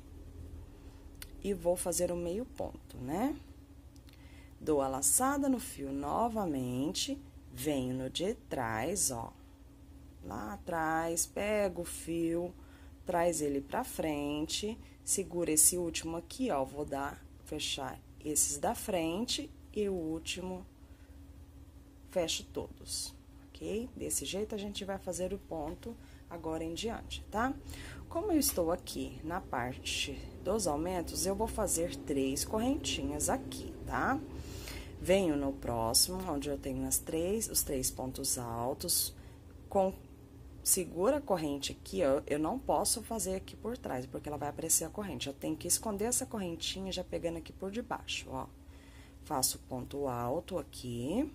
E vou fazer o meio ponto, né? Dou a laçada no fio novamente, venho no de trás, ó. Lá atrás, pego o fio, traz ele pra frente, segura esse último aqui, ó. Vou dar, fechar esses da frente e o último, fecho todos, ok? Desse jeito, a gente vai fazer o ponto agora em diante, tá? Como eu estou aqui na parte dos aumentos, eu vou fazer três correntinhas aqui, tá? Venho no próximo, onde eu tenho as três, os três pontos altos, com, segura a corrente aqui, ó, eu não posso fazer aqui por trás, porque ela vai aparecer a corrente, eu tenho que esconder essa correntinha já pegando aqui por debaixo, ó. Faço ponto alto aqui,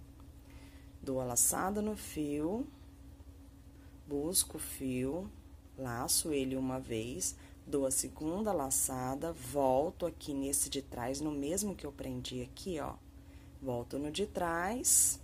dou a laçada no fio, busco o fio, laço ele uma vez, dou a segunda laçada, volto aqui nesse de trás, no mesmo que eu prendi aqui, ó. Volto no de trás,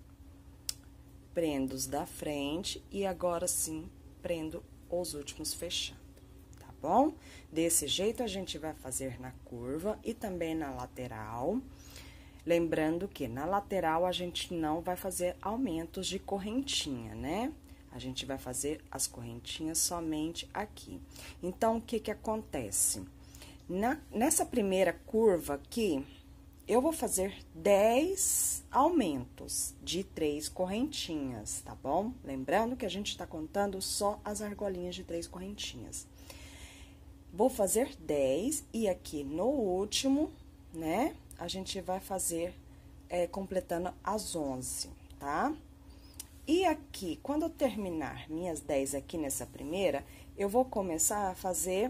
prendo os da frente e agora sim, prendo os últimos fechando, tá bom? Desse jeito, a gente vai fazer na curva e também na lateral. Lembrando que na lateral, a gente não vai fazer aumentos de correntinha, né? A gente vai fazer as correntinhas somente aqui. Então, o que que acontece? Na, nessa primeira curva aqui, eu vou fazer dez aumentos de três correntinhas, tá bom? Lembrando que a gente tá contando só as argolinhas de três correntinhas. Vou fazer dez e aqui no último, né, a gente vai fazer, é, completando as onze, tá? E aqui, quando eu terminar minhas dez aqui nessa primeira, eu vou começar a fazer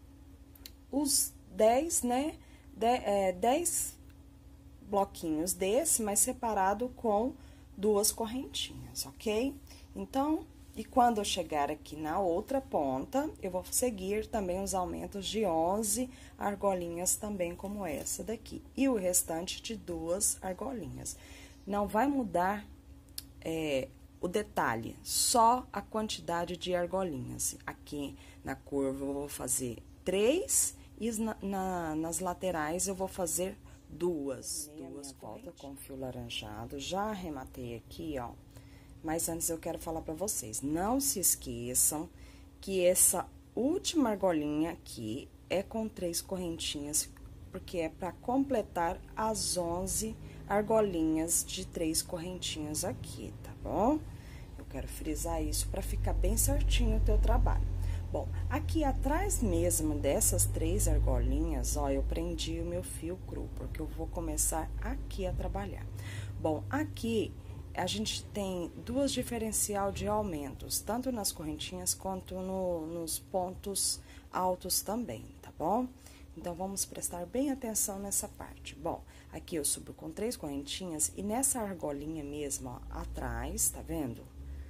os dez, né, de, é, dez bloquinhos desse, mas separado com duas correntinhas, ok? Então, e quando eu chegar aqui na outra ponta, eu vou seguir também os aumentos de onze argolinhas também como essa daqui. E o restante de duas argolinhas. Não vai mudar, é, o detalhe, só a quantidade de argolinhas. Aqui na curva eu vou fazer três e na, na, nas laterais eu vou fazer duas. Duas voltas com fio laranjado. Já arrematei aqui, ó. Mas antes eu quero falar pra vocês, não se esqueçam que essa última argolinha aqui é com três correntinhas, porque é pra completar as onze argolinhas de três correntinhas aqui, tá bom? Eu quero frisar isso pra ficar bem certinho o teu trabalho. Bom, aqui atrás mesmo dessas três argolinhas, ó, eu prendi o meu fio cru, porque eu vou começar aqui a trabalhar. Bom, aqui a gente tem duas diferencial de aumentos, tanto nas correntinhas quanto no, nos pontos altos também, tá bom? Então, vamos prestar bem atenção nessa parte. Bom, aqui eu subo com três correntinhas e nessa argolinha mesmo, ó, atrás, tá vendo?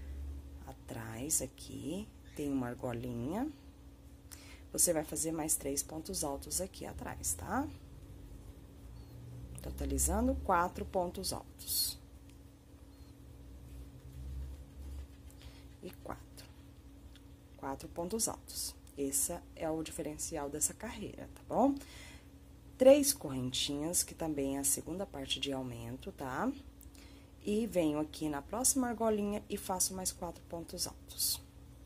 Atrás aqui, tem uma argolinha. Você vai fazer mais três pontos altos aqui atrás, tá? Totalizando quatro pontos altos. E quatro. Quatro pontos altos. Esse é o diferencial dessa carreira, tá bom? Três correntinhas, que também é a segunda parte de aumento, tá? E venho aqui na próxima argolinha e faço mais quatro pontos altos.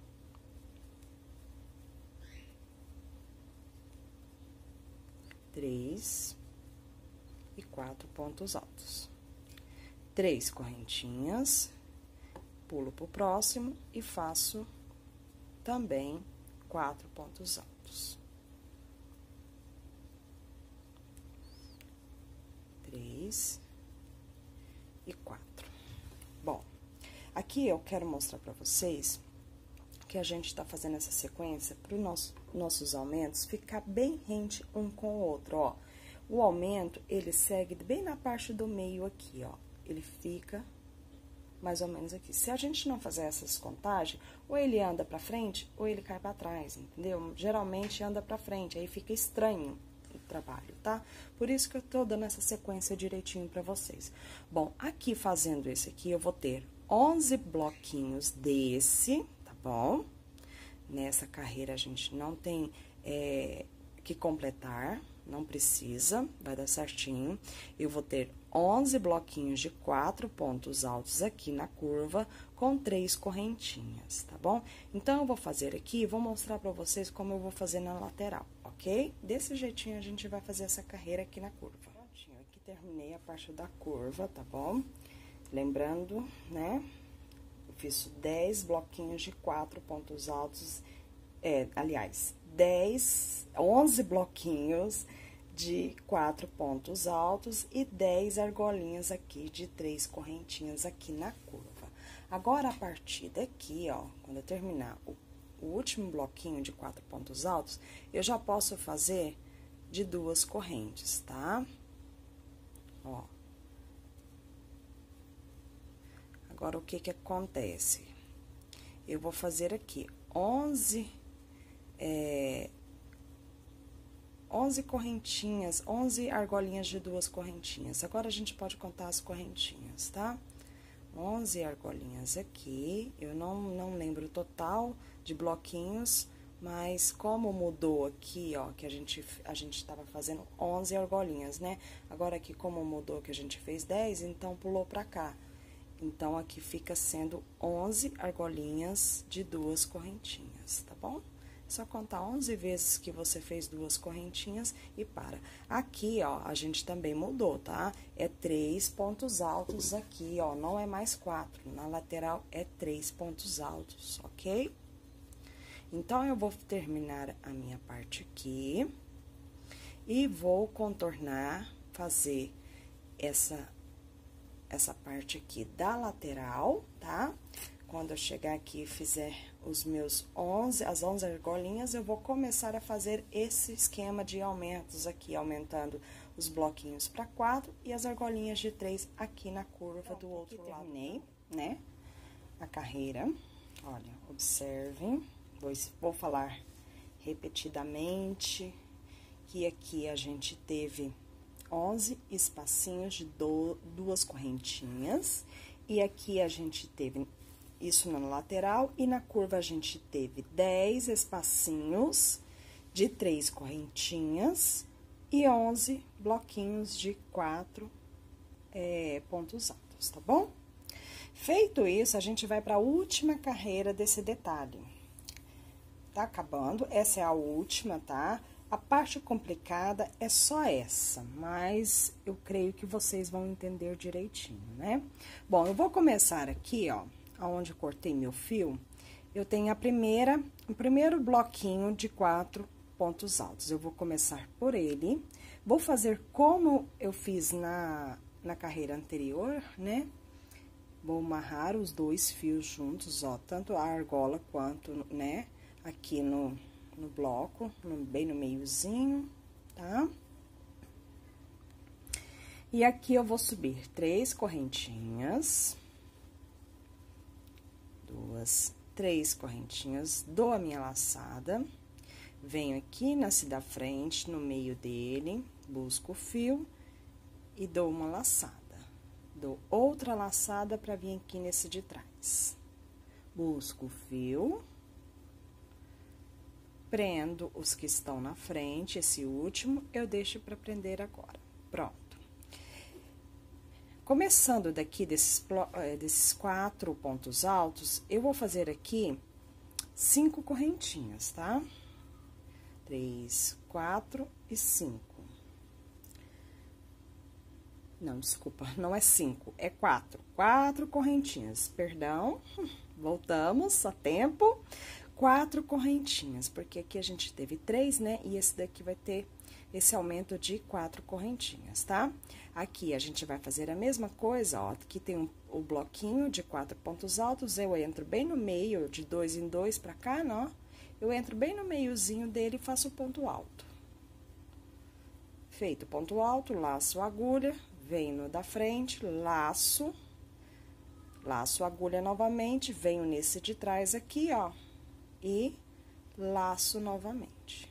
Três e quatro pontos altos. Três correntinhas, pulo pro próximo e faço também quatro pontos altos. Três e quatro. Bom, aqui eu quero mostrar pra vocês que a gente tá fazendo essa sequência para os nosso, nossos aumentos ficar bem rente um com o outro, ó. O aumento, ele segue bem na parte do meio aqui, ó. Ele fica mais ou menos aqui. Se a gente não fazer essas contagens, ou ele anda pra frente, ou ele cai pra trás, entendeu? Geralmente anda pra frente, aí fica estranho o trabalho, tá? Por isso que eu tô dando essa sequência direitinho pra vocês. Bom, aqui fazendo esse aqui, eu vou ter onze bloquinhos desse, tá bom? Nessa carreira a gente não tem é, que completar, não precisa, vai dar certinho. Eu vou ter onze bloquinhos de quatro pontos altos aqui na curva, com três correntinhas, tá bom? Então, eu vou fazer aqui e vou mostrar pra vocês como eu vou fazer na lateral, ok? Desse jeitinho, a gente vai fazer essa carreira aqui na curva. Prontinho, aqui terminei a parte da curva, tá bom? Lembrando, né? Eu fiz dez bloquinhos de quatro pontos altos, é, aliás, dez, onze bloquinhos de quatro pontos altos e dez argolinhas aqui de três correntinhas aqui na curva. Agora, a partir daqui, ó, quando eu terminar o, o último bloquinho de quatro pontos altos, eu já posso fazer de duas correntes, tá? Ó. Agora, o que que acontece? Eu vou fazer aqui onze, é, onze correntinhas, onze argolinhas de duas correntinhas. Agora, a gente pode contar as correntinhas, tá? onze argolinhas aqui, eu não, não lembro o total de bloquinhos, mas como mudou aqui, ó, que a gente, a gente tava fazendo onze argolinhas, né? Agora, aqui, como mudou que a gente fez dez, então, pulou pra cá. Então, aqui fica sendo onze argolinhas de duas correntinhas, tá bom? Só contar onze vezes que você fez duas correntinhas e para. Aqui, ó, a gente também mudou, tá? É três pontos altos aqui, ó, não é mais quatro. Na lateral, é três pontos altos, ok? Então, eu vou terminar a minha parte aqui e vou contornar, fazer essa, essa parte aqui da lateral, tá? Quando eu chegar aqui e fizer os meus onze, as onze argolinhas, eu vou começar a fazer esse esquema de aumentos aqui, aumentando os bloquinhos para quatro e as argolinhas de três aqui na curva do outro lado. Terminei, né, a carreira. Olha, observem, vou, vou falar repetidamente que aqui a gente teve onze espacinhos de do, duas correntinhas e aqui a gente teve isso na lateral, e na curva a gente teve dez espacinhos de três correntinhas e onze bloquinhos de quatro é, pontos altos, tá bom? Feito isso, a gente vai para a última carreira desse detalhe. Tá acabando, essa é a última, tá? A parte complicada é só essa, mas eu creio que vocês vão entender direitinho, né? Bom, eu vou começar aqui, ó, onde eu cortei meu fio, eu tenho a primeira, o primeiro bloquinho de quatro pontos altos. Eu vou começar por ele, vou fazer como eu fiz na, na carreira anterior, né? Vou amarrar os dois fios juntos, ó, tanto a argola quanto, né, aqui no, no bloco, no, bem no meiozinho, tá? E aqui eu vou subir três correntinhas. Duas, três correntinhas, dou a minha laçada, venho aqui nesse da frente, no meio dele, busco o fio e dou uma laçada. Dou outra laçada pra vir aqui nesse de trás. Busco o fio, prendo os que estão na frente, esse último eu deixo para prender agora. Pronto. Começando daqui desses, desses quatro pontos altos, eu vou fazer aqui cinco correntinhas, tá? Três, quatro e cinco. Não, desculpa, não é cinco, é quatro. Quatro correntinhas, perdão. Voltamos a tempo. Quatro correntinhas, porque aqui a gente teve três, né? E esse daqui vai ter esse aumento de quatro correntinhas, tá? Aqui a gente vai fazer a mesma coisa, ó. Aqui tem um, o bloquinho de quatro pontos altos, eu entro bem no meio, de dois em dois pra cá, não? Eu entro bem no meiozinho dele e faço o ponto alto. Feito o ponto alto, laço a agulha, venho no da frente, laço, laço a agulha novamente, venho nesse de trás aqui, ó, e laço novamente,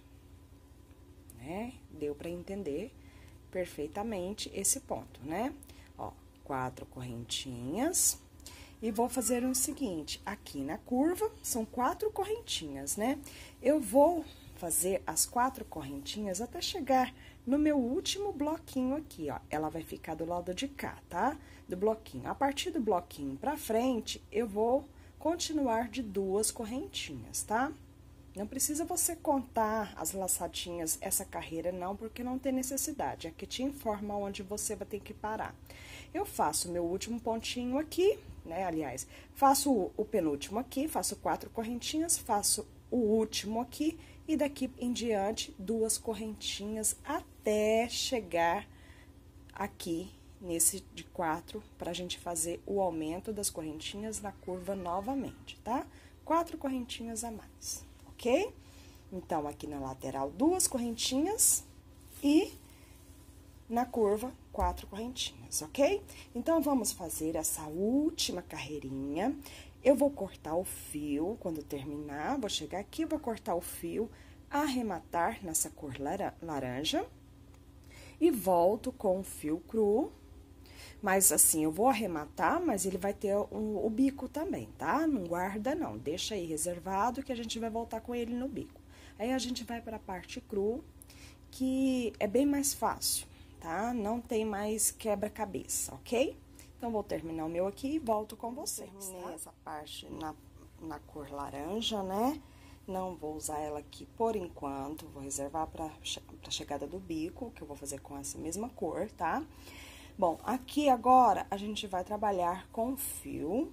né? Deu pra entender perfeitamente esse ponto, né? Ó, quatro correntinhas. E vou fazer o seguinte, aqui na curva, são quatro correntinhas, né? Eu vou fazer as quatro correntinhas até chegar no meu último bloquinho aqui, ó. Ela vai ficar do lado de cá, tá? Do bloquinho. A partir do bloquinho pra frente, eu vou continuar de duas correntinhas, tá? Não precisa você contar as laçadinhas, essa carreira não, porque não tem necessidade. Aqui te informa onde você vai ter que parar. Eu faço o meu último pontinho aqui, né? Aliás, faço o, o penúltimo aqui, faço quatro correntinhas, faço o último aqui e daqui em diante duas correntinhas até chegar aqui nesse de quatro, pra gente fazer o aumento das correntinhas na curva novamente, tá? Quatro correntinhas a mais, ok? Então, aqui na lateral, duas correntinhas e na curva, quatro correntinhas, ok? Então, vamos fazer essa última carreirinha. Eu vou cortar o fio, quando terminar, vou chegar aqui, vou cortar o fio, arrematar nessa cor laranja e volto com o fio cru. Mas, assim, eu vou arrematar, mas ele vai ter um, o bico também, tá? Não guarda, não. Deixa aí reservado que a gente vai voltar com ele no bico. Aí, a gente vai pra parte cru, que é bem mais fácil, tá? Não tem mais quebra-cabeça, ok? Então, vou terminar o meu aqui e volto com vocês, tá? Terminei essa parte na, na cor laranja, né? Não vou usar ela aqui por enquanto, vou reservar pra, pra chegada do bico, que eu vou fazer com essa mesma cor, tá? Bom, aqui agora, a gente vai trabalhar com fio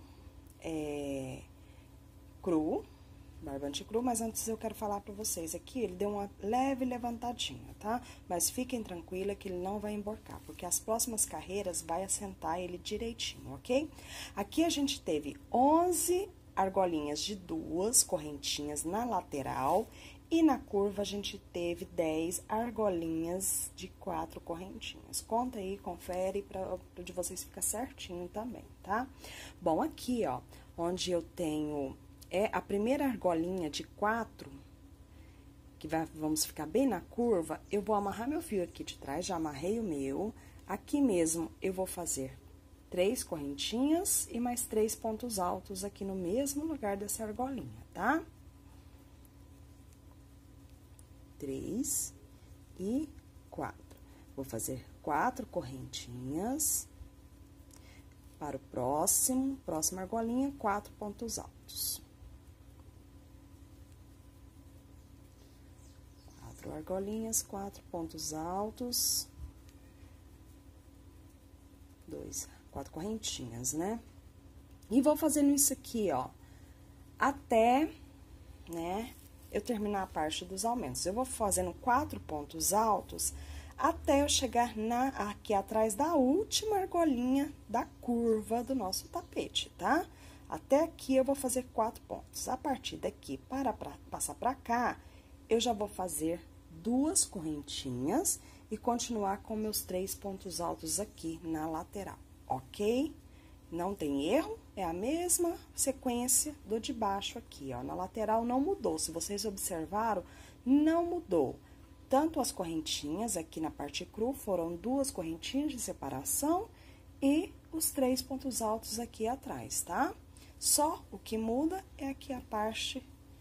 é, cru, barbante cru, mas antes eu quero falar pra vocês aqui, ele deu uma leve levantadinha, tá? Mas fiquem tranquila que ele não vai emborcar, porque as próximas carreiras vai assentar ele direitinho, ok? Aqui a gente teve onze argolinhas de duas correntinhas na lateral e na curva a gente teve dez argolinhas de quatro correntinhas. Conta aí, confere pra, pra de vocês ficar certinho também, tá? Bom, aqui, ó, onde eu tenho é a primeira argolinha de quatro, que vai, vamos ficar bem na curva, eu vou amarrar meu fio aqui de trás, já amarrei o meu. Aqui mesmo, eu vou fazer três correntinhas e mais três pontos altos aqui no mesmo lugar dessa argolinha, tá? Três e quatro. Vou fazer quatro correntinhas. Para o próximo, próxima argolinha, quatro pontos altos. Quatro argolinhas, quatro pontos altos. Dois, quatro correntinhas, né? E vou fazendo isso aqui, ó, até, né, eu terminar a parte dos aumentos. Eu vou fazendo quatro pontos altos até eu chegar na, aqui atrás da última argolinha da curva do nosso tapete, tá? Até aqui eu vou fazer quatro pontos. A partir daqui, para pra, passar pra cá, eu já vou fazer duas correntinhas e continuar com meus três pontos altos aqui na lateral, ok? Não tem erro, é a mesma sequência do de baixo aqui, ó. Na lateral não mudou, se vocês observaram, não mudou. Tanto as correntinhas aqui na parte cru foram duas correntinhas de separação e os três pontos altos aqui atrás, tá? Só o que muda é aqui a parte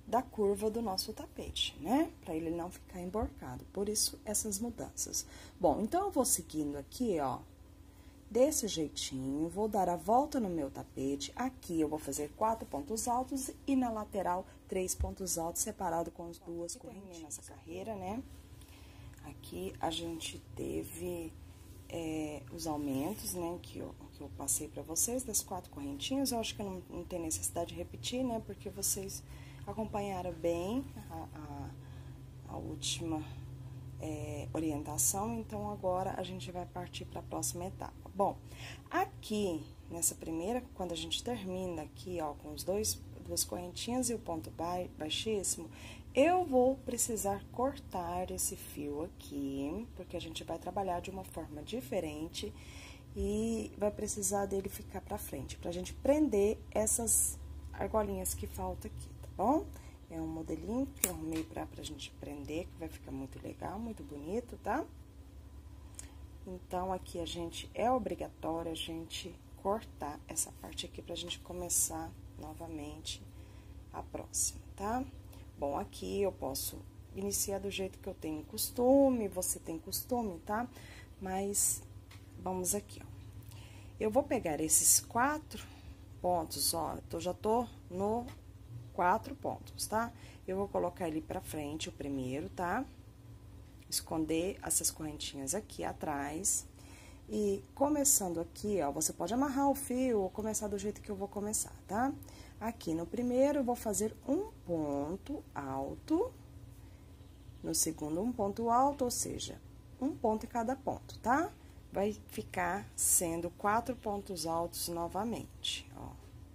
da curva do nosso tapete, né? Pra ele não ficar emborcado, por isso essas mudanças. Bom, então eu vou seguindo aqui, ó, desse jeitinho, vou dar a volta no meu tapete. Aqui eu vou fazer quatro pontos altos e na lateral três pontos altos, separado com as duas correntinhas. Nessa carreira, né? Aqui a gente teve é, os aumentos, né? Que eu, que eu passei pra vocês, das quatro correntinhas. Eu acho que eu não, não tem necessidade de repetir, né? Porque vocês acompanharam bem a, a, a última é, orientação. Então, agora a gente vai partir para a próxima etapa. Bom, aqui, nessa primeira, quando a gente termina aqui, ó, com os dois, duas correntinhas e o ponto baixíssimo, eu vou precisar cortar esse fio aqui, porque a gente vai trabalhar de uma forma diferente e vai precisar dele ficar pra frente, pra gente prender essas argolinhas que faltam aqui, tá bom? É um modelinho que eu arrumei pra, pra gente prender, que vai ficar muito legal, muito bonito, tá? Então, aqui a gente, é obrigatório a gente cortar essa parte aqui pra gente começar novamente a próxima, tá? Bom, aqui eu posso iniciar do jeito que eu tenho costume, você tem costume, tá? Mas, vamos aqui, ó. Eu vou pegar esses quatro pontos, ó, eu já tô no quatro pontos, tá? Eu vou colocar ele pra frente, o primeiro, tá? Esconder essas correntinhas aqui atrás. E começando aqui, ó, você pode amarrar o fio ou começar do jeito que eu vou começar, tá? Aqui no primeiro, eu vou fazer um ponto alto. No segundo, um ponto alto, ou seja, um ponto em cada ponto, tá? Vai ficar sendo quatro pontos altos novamente, ó.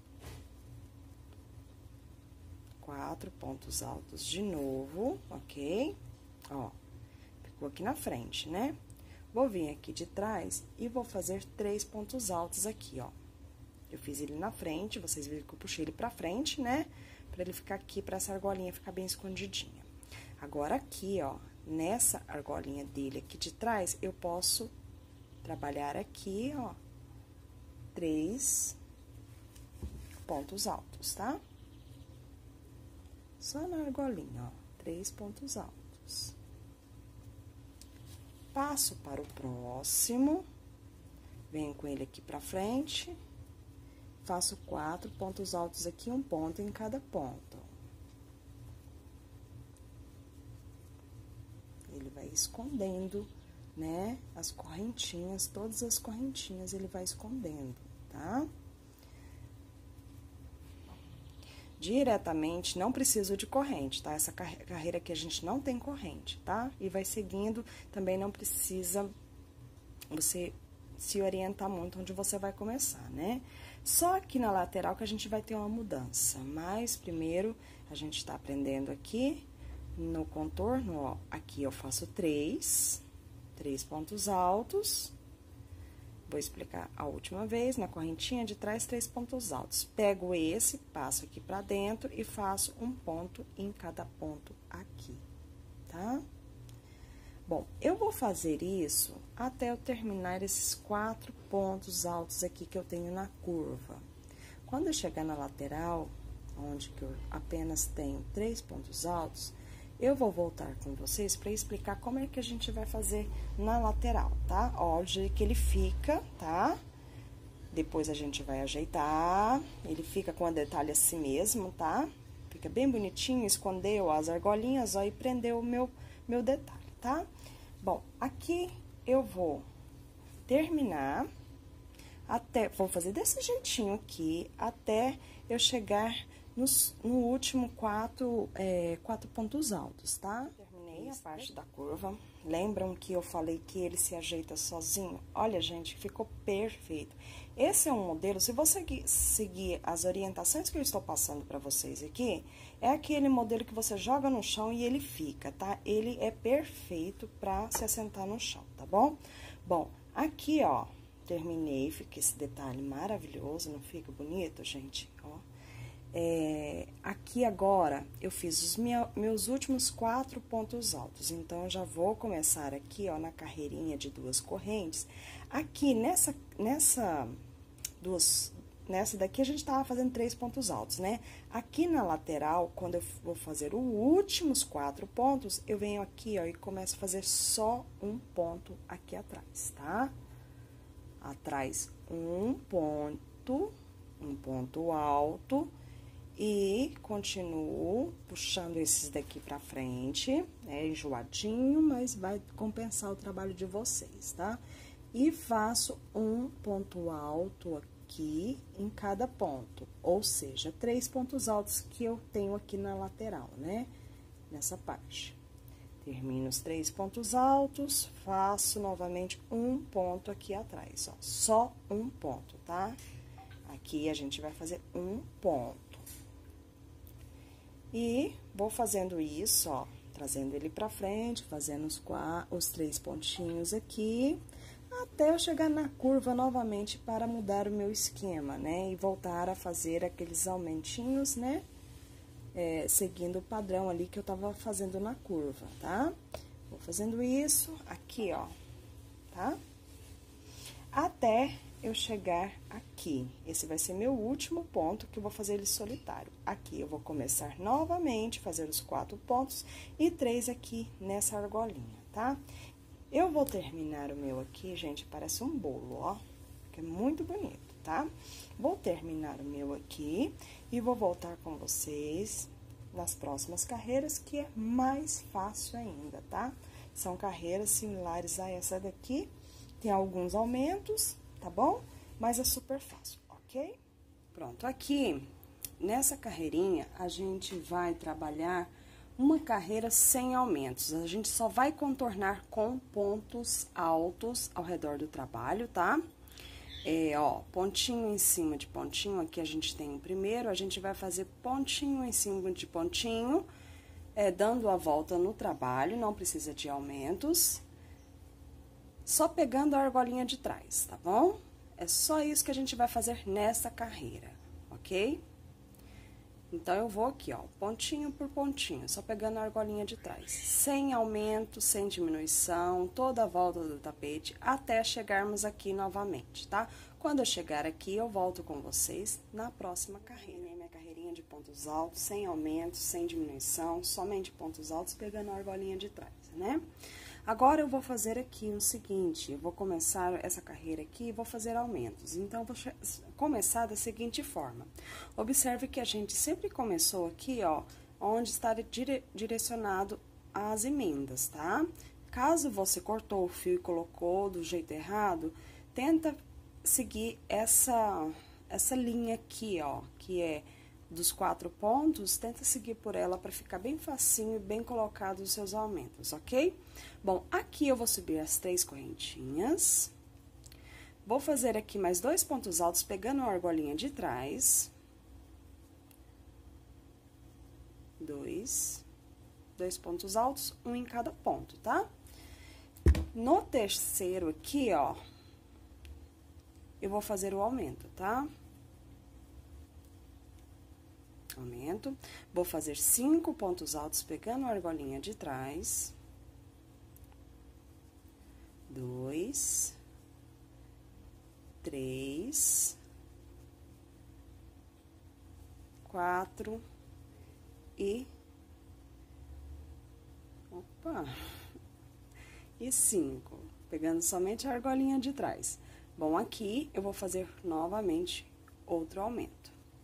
Quatro pontos altos de novo, ok? Ó, ficou aqui na frente, né? Vou vir aqui de trás e vou fazer três pontos altos aqui, ó. Eu fiz ele na frente, vocês viram que eu puxei ele pra frente, né? Pra ele ficar aqui, pra essa argolinha ficar bem escondidinha. Agora, aqui, ó, nessa argolinha dele aqui de trás, eu posso trabalhar aqui, ó, três pontos altos, tá? Só na argolinha, ó, três pontos altos. Passo para o próximo, venho com ele aqui pra frente, faço quatro pontos altos aqui, um ponto em cada ponto. Ele vai escondendo, né, as correntinhas, todas as correntinhas ele vai escondendo, tá? Diretamente, não preciso de corrente, tá? Essa carreira aqui a gente não tem corrente, tá? E vai seguindo, também não precisa você se orientar muito onde você vai começar, né? Só aqui na lateral que a gente vai ter uma mudança, mas primeiro a gente tá aprendendo aqui no contorno, ó, aqui eu faço três, três pontos altos. Vou explicar a última vez, na correntinha de trás, três pontos altos. Pego esse, passo aqui pra dentro e faço um ponto em cada ponto aqui, tá? Bom, eu vou fazer isso até eu terminar esses quatro pontos altos aqui que eu tenho na curva. Quando eu chegar na lateral, onde que eu apenas tenho três pontos altos, eu vou voltar com vocês para explicar como é que a gente vai fazer na lateral, tá? Ó, o jeito que ele fica, tá? Depois a gente vai ajeitar, ele fica com a detalhe assim mesmo, tá? Fica bem bonitinho, escondeu as argolinhas, ó, e prendeu o meu, meu detalhe, tá? Bom, aqui eu vou terminar, até, vou fazer desse jeitinho aqui, até eu chegar Nos, no último quatro, é, quatro pontos altos, tá? Terminei a parte da curva. Lembram que eu falei que ele se ajeita sozinho? Olha, gente, ficou perfeito. Esse é um modelo, se você seguir as orientações que eu estou passando para vocês aqui, é aquele modelo que você joga no chão e ele fica, tá? Ele é perfeito para se assentar no chão, tá bom? Bom, aqui, ó, terminei, fica esse detalhe maravilhoso, não fica bonito, gente? Ó. É, aqui agora, eu fiz os minha, meus últimos quatro pontos altos, então, eu já vou começar aqui, ó, na carreirinha de duas correntes. Aqui, nessa, nessa, duas, nessa daqui a gente tava fazendo três pontos altos, né? Aqui na lateral, quando eu vou fazer os últimos quatro pontos, eu venho aqui, ó, e começo a fazer só um ponto aqui atrás, tá? Atrás, um ponto, um ponto alto, e continuo puxando esses daqui pra frente, é enjoadinho, mas vai compensar o trabalho de vocês, tá? E faço um ponto alto aqui em cada ponto, ou seja, três pontos altos que eu tenho aqui na lateral, né? Nessa parte. Termino os três pontos altos, faço novamente um ponto aqui atrás, ó. Só um ponto, tá? Aqui a gente vai fazer um ponto. E vou fazendo isso, ó, trazendo ele pra frente, fazendo os, quatro, os três pontinhos aqui, até eu chegar na curva novamente para mudar o meu esquema, né? E voltar a fazer aqueles aumentinhos, né? É, seguindo o padrão ali que eu tava fazendo na curva, tá? Vou fazendo isso aqui, ó, tá? Até eu chegar aqui. Esse vai ser meu último ponto, que eu vou fazer ele solitário. Aqui eu vou começar novamente, fazer os quatro pontos e três aqui nessa argolinha, tá? Eu vou terminar o meu aqui, gente, parece um bolo, ó, que é muito bonito, tá? Vou terminar o meu aqui e vou voltar com vocês nas próximas carreiras, que é mais fácil ainda, tá? São carreiras similares a essa daqui, tem alguns aumentos, tá bom? Mas é super fácil, ok? Pronto, aqui, nessa carreirinha, a gente vai trabalhar uma carreira sem aumentos. A gente só vai contornar com pontos altos ao redor do trabalho, tá? É, ó, pontinho em cima de pontinho, aqui a gente tem o primeiro, a gente vai fazer pontinho em cima de pontinho, é, dando a volta no trabalho, não precisa de aumentos, só pegando a argolinha de trás, tá bom? É só isso que a gente vai fazer nessa carreira, ok? Então, eu vou aqui, ó, pontinho por pontinho, só pegando a argolinha de trás, sem aumento, sem diminuição, toda a volta do tapete, até chegarmos aqui novamente, tá? Quando eu chegar aqui, eu volto com vocês na próxima carreira. Minha carreirinha de pontos altos, sem aumento, sem diminuição, somente pontos altos, pegando a argolinha de trás, né? Agora, eu vou fazer aqui o seguinte, eu vou começar essa carreira aqui e vou fazer aumentos. Então, eu vou começar da seguinte forma. Observe que a gente sempre começou aqui, ó, onde está dire direcionado as emendas, tá? Caso você cortou o fio e colocou do jeito errado, tenta seguir essa, essa linha aqui, ó, que é dos quatro pontos, tenta seguir por ela para ficar bem facinho e bem colocado os seus aumentos, ok? Bom, aqui eu vou subir as três correntinhas, vou fazer aqui mais dois pontos altos, pegando a argolinha de trás, dois, dois pontos altos, um em cada ponto, tá? No terceiro aqui, ó, eu vou fazer o aumento, tá? Aumento, vou fazer cinco pontos altos, pegando a argolinha de trás, dois, três, quatro e, opa, e cinco, pegando somente a argolinha de trás. Bom, aqui eu vou fazer novamente outro aumento.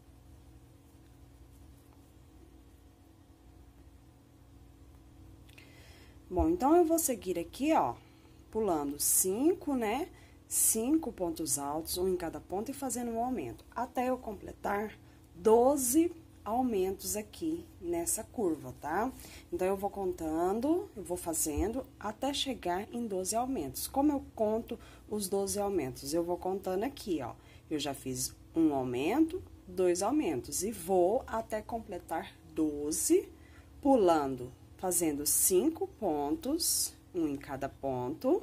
Bom, então, eu vou seguir aqui, ó, pulando cinco, né? Cinco pontos altos, um em cada ponto, e fazendo um aumento, até eu completar doze aumentos aqui nessa curva, tá? Então, eu vou contando, eu vou fazendo, até chegar em doze aumentos. Como eu conto os doze aumentos? Eu vou contando aqui, ó. Eu já fiz um aumento, dois aumentos, e vou até completar doze, pulando, fazendo cinco pontos, um em cada ponto.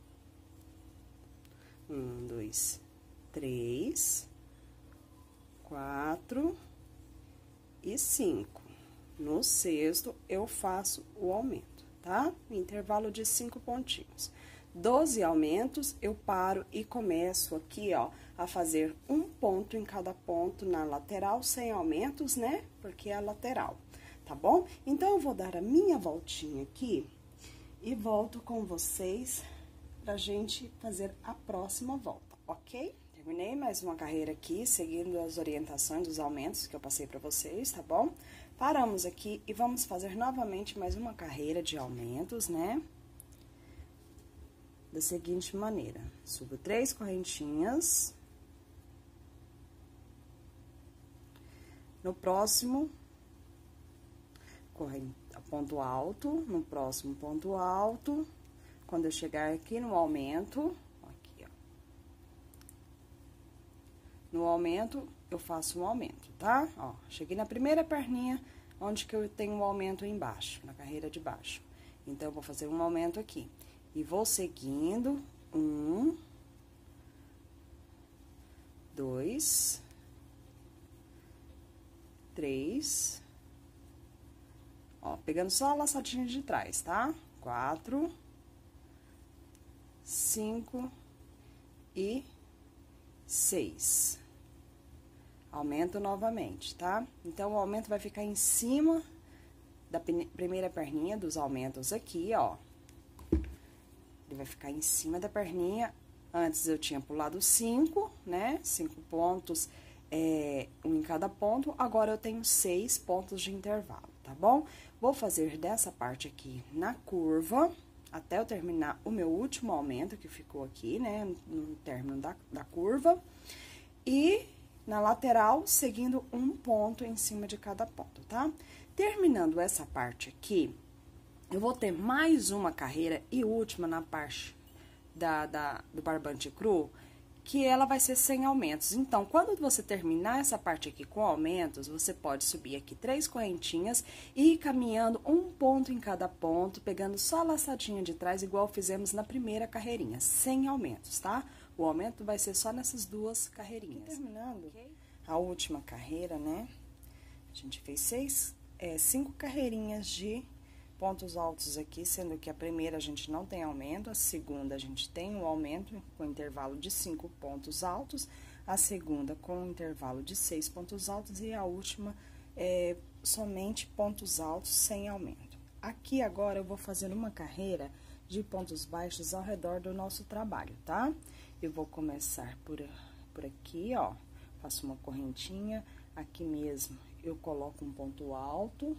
Um, dois, três, quatro e cinco. No sexto, eu faço o aumento, tá? Intervalo de cinco pontinhos. doze aumentos, eu paro e começo aqui, ó, a fazer um ponto em cada ponto na lateral, sem aumentos, né? Porque é a lateral, tá bom? Então, eu vou dar a minha voltinha aqui e volto com vocês pra gente fazer a próxima volta, ok? Terminei mais uma carreira aqui, seguindo as orientações dos aumentos que eu passei pra vocês, tá bom? Paramos aqui e vamos fazer novamente mais uma carreira de aumentos, né? Da seguinte maneira, subo três correntinhas. No próximo, ponto alto, no próximo ponto alto, quando eu chegar aqui no aumento, aqui, ó. No aumento, eu faço um aumento, tá? Ó, cheguei na primeira perninha, onde que eu tenho um aumento embaixo, na carreira de baixo. Então, eu vou fazer um aumento aqui. E vou seguindo, um, dois, três, ó, pegando só a laçadinha de trás, tá? Quatro, cinco e seis. Aumento novamente, tá? Então, o aumento vai ficar em cima da primeira perninha dos aumentos aqui, ó. Ele vai ficar em cima da perninha. Antes eu tinha pulado cinco, né? Cinco pontos, é, um em cada ponto. Agora eu tenho seis pontos de intervalo, tá bom? Vou fazer dessa parte aqui na curva, até eu terminar o meu último aumento, que ficou aqui, né? No término da, da curva. E na lateral, seguindo um ponto em cima de cada ponto, tá? Terminando essa parte aqui, eu vou ter mais uma carreira e última na parte da, da, do barbante cru, que ela vai ser sem aumentos. Então, quando você terminar essa parte aqui com aumentos, você pode subir aqui três correntinhas e ir caminhando um ponto em cada ponto, pegando só a laçadinha de trás, igual fizemos na primeira carreirinha, sem aumentos, tá? O aumento vai ser só nessas duas carreirinhas. E terminando okay. a última carreira, né? A gente fez seis, é, cinco carreirinhas de pontos altos aqui, sendo que a primeira a gente não tem aumento, a segunda a gente tem um aumento com intervalo de cinco pontos altos, a segunda com intervalo de seis pontos altos e a última é somente pontos altos sem aumento. Aqui agora eu vou fazer uma carreira de pontos baixos ao redor do nosso trabalho, tá? Eu vou começar por, por aqui, ó, faço uma correntinha, aqui mesmo eu coloco um ponto alto,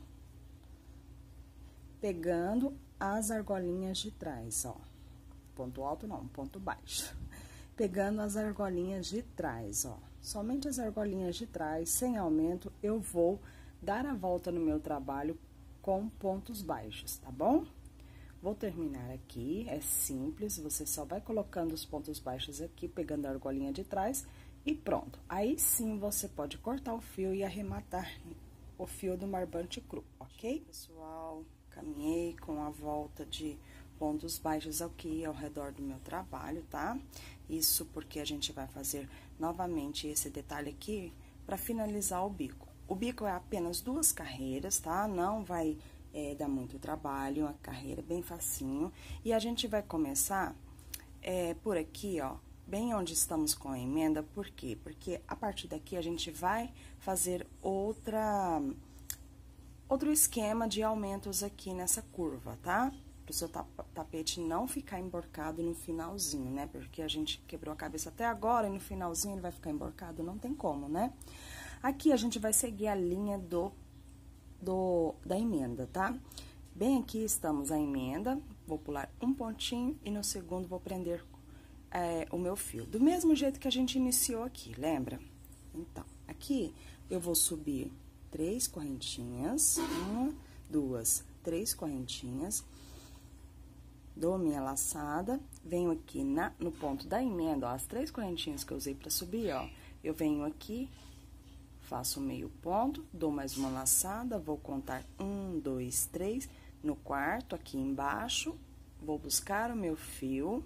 pegando as argolinhas de trás, ó. Ponto alto não, ponto baixo. Pegando as argolinhas de trás, ó. Somente as argolinhas de trás, sem aumento, eu vou dar a volta no meu trabalho com pontos baixos, tá bom? Vou terminar aqui, é simples, você só vai colocando os pontos baixos aqui, pegando a argolinha de trás e pronto. Aí sim, você pode cortar o fio e arrematar o fio do barbante cru, ok? Pessoal, caminhei com a volta de pontos baixos aqui ao redor do meu trabalho, tá? Isso porque a gente vai fazer novamente esse detalhe aqui para finalizar o bico. O bico é apenas duas carreiras, tá? Não vai é, dar muito trabalho, a carreira é bem facinho. E a gente vai começar é, por aqui, ó, bem onde estamos com a emenda, por quê? Porque a partir daqui a gente vai fazer outra... Outro esquema de aumentos aqui nessa curva, tá? Pro seu tapete não ficar emborcado no finalzinho, né? Porque a gente quebrou a cabeça até agora e no finalzinho ele vai ficar emborcado, não tem como, né? Aqui a gente vai seguir a linha do, do da emenda, tá? Bem aqui estamos a emenda, vou pular um pontinho e no segundo vou prender é, o meu fio. Do mesmo jeito que a gente iniciou aqui, lembra? Então, aqui eu vou subir três correntinhas, uma, duas, três correntinhas, dou minha laçada, venho aqui na, no ponto da emenda, ó, as três correntinhas que eu usei pra subir, ó, eu venho aqui, faço meio ponto, dou mais uma laçada, vou contar um, dois, três, no quarto, aqui embaixo, vou buscar o meu fio,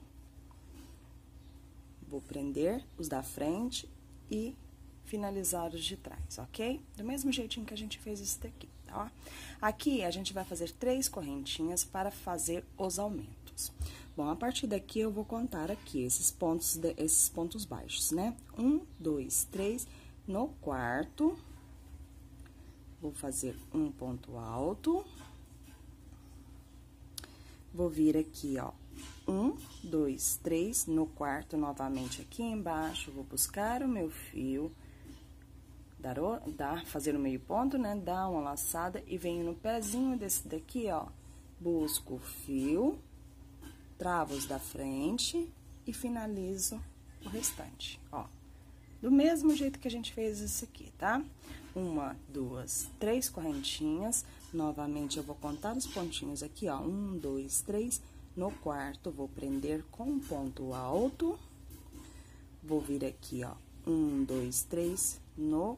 vou prender os da frente e finalizar os de trás, ok? Do mesmo jeitinho que a gente fez isso daqui, tá ó. Aqui, a gente vai fazer três correntinhas para fazer os aumentos. Bom, a partir daqui, eu vou contar aqui esses pontos, de, esses pontos baixos, né? Um, dois, três, no quarto, vou fazer um ponto alto. Vou vir aqui, ó, um, dois, três, no quarto, novamente aqui embaixo, vou buscar o meu fio, dar, o, dar, fazer o meio ponto, né, dar uma laçada e venho no pezinho desse daqui, ó, busco o fio, travo os da frente e finalizo o restante, ó. Do mesmo jeito que a gente fez isso aqui, tá? Uma, duas, três correntinhas. Novamente, eu vou contar os pontinhos aqui, ó. Um, dois, três. No quarto, vou prender com um ponto alto. Vou vir aqui, ó. Um, dois, três. No...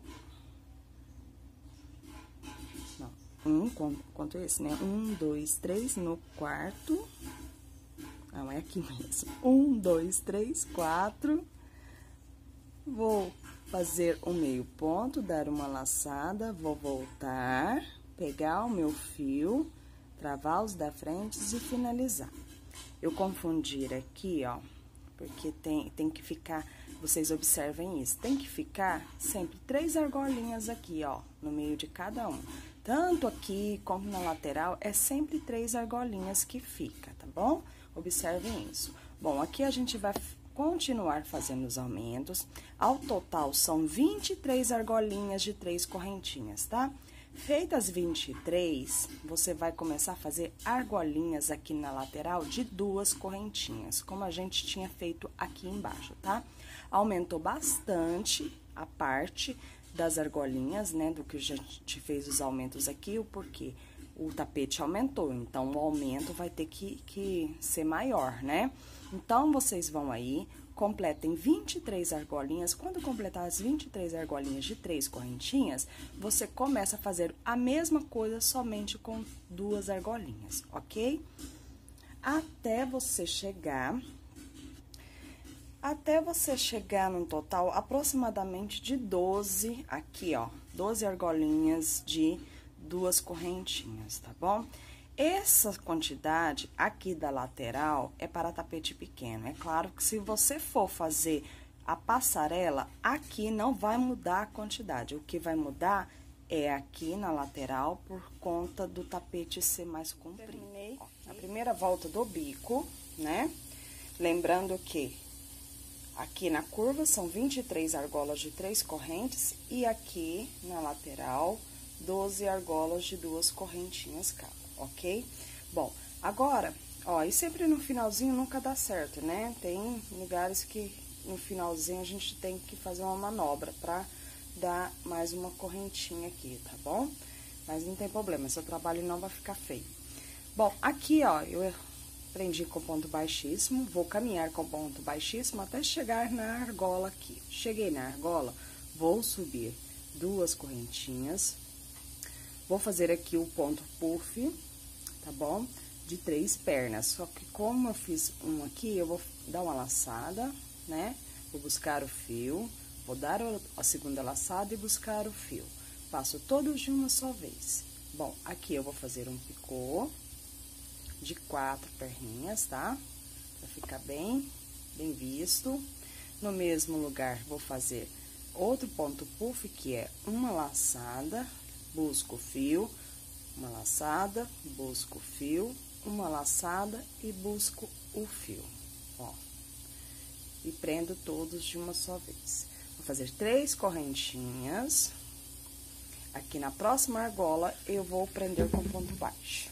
Não, um, quanto é esse, né? Um, dois, três. No quarto. Não, é aqui mesmo. Um, dois, três, quatro. Vou fazer o meio ponto, dar uma laçada, vou voltar, pegar o meu fio, travar os da frente e finalizar. Eu confundir aqui, ó, porque tem, tem que ficar, vocês observem isso, tem que ficar sempre três argolinhas aqui, ó, no meio de cada um. Tanto aqui como na lateral, é sempre três argolinhas que fica, tá bom? Observem isso. Bom, aqui a gente vai continuar fazendo os aumentos. Ao total, são vinte e três argolinhas de três correntinhas, tá? Feitas vinte e três, você vai começar a fazer argolinhas aqui na lateral de duas correntinhas, como a gente tinha feito aqui embaixo, tá? Aumentou bastante a parte das argolinhas, né, do que a gente fez os aumentos aqui, o porquê? O tapete aumentou, então o aumento vai ter que, que ser maior, né? Então, vocês vão aí, completem vinte e três argolinhas. Quando completar as vinte e três argolinhas de três correntinhas, você começa a fazer a mesma coisa somente com duas argolinhas, ok? Até você chegar... Até você chegar num total aproximadamente de doze, aqui, ó, doze argolinhas de duas correntinhas, tá bom? Essa quantidade aqui da lateral é para tapete pequeno. É claro que se você for fazer a passarela, aqui não vai mudar a quantidade. O que vai mudar é aqui na lateral por conta do tapete ser mais comprido. Terminei a primeira volta do bico, né? Lembrando que aqui na curva são vinte e três argolas de três correntes e aqui na lateral doze argolas de duas correntinhas cada, ok? Bom, agora, ó, e sempre no finalzinho nunca dá certo, né? Tem lugares que no finalzinho a gente tem que fazer uma manobra pra dar mais uma correntinha aqui, tá bom? Mas não tem problema, seu trabalho não vai ficar feio. Bom, aqui, ó, eu prendi com ponto baixíssimo, vou caminhar com ponto baixíssimo até chegar na argola aqui. Cheguei na argola, vou subir duas correntinhas. Vou fazer aqui o ponto puff, tá bom? De três pernas, só que como eu fiz um aqui, eu vou dar uma laçada, né? Vou buscar o fio, vou dar a segunda laçada e buscar o fio. Passo todos de uma só vez. Bom, aqui eu vou fazer um picô de quatro perninhas, tá? Pra ficar bem, bem visto. No mesmo lugar, vou fazer outro ponto puff, que é uma laçada, busco o fio, uma laçada, busco o fio, uma laçada e busco o fio, ó. E prendo todos de uma só vez. Vou fazer três correntinhas. Aqui na próxima argola, eu vou prender com ponto baixo.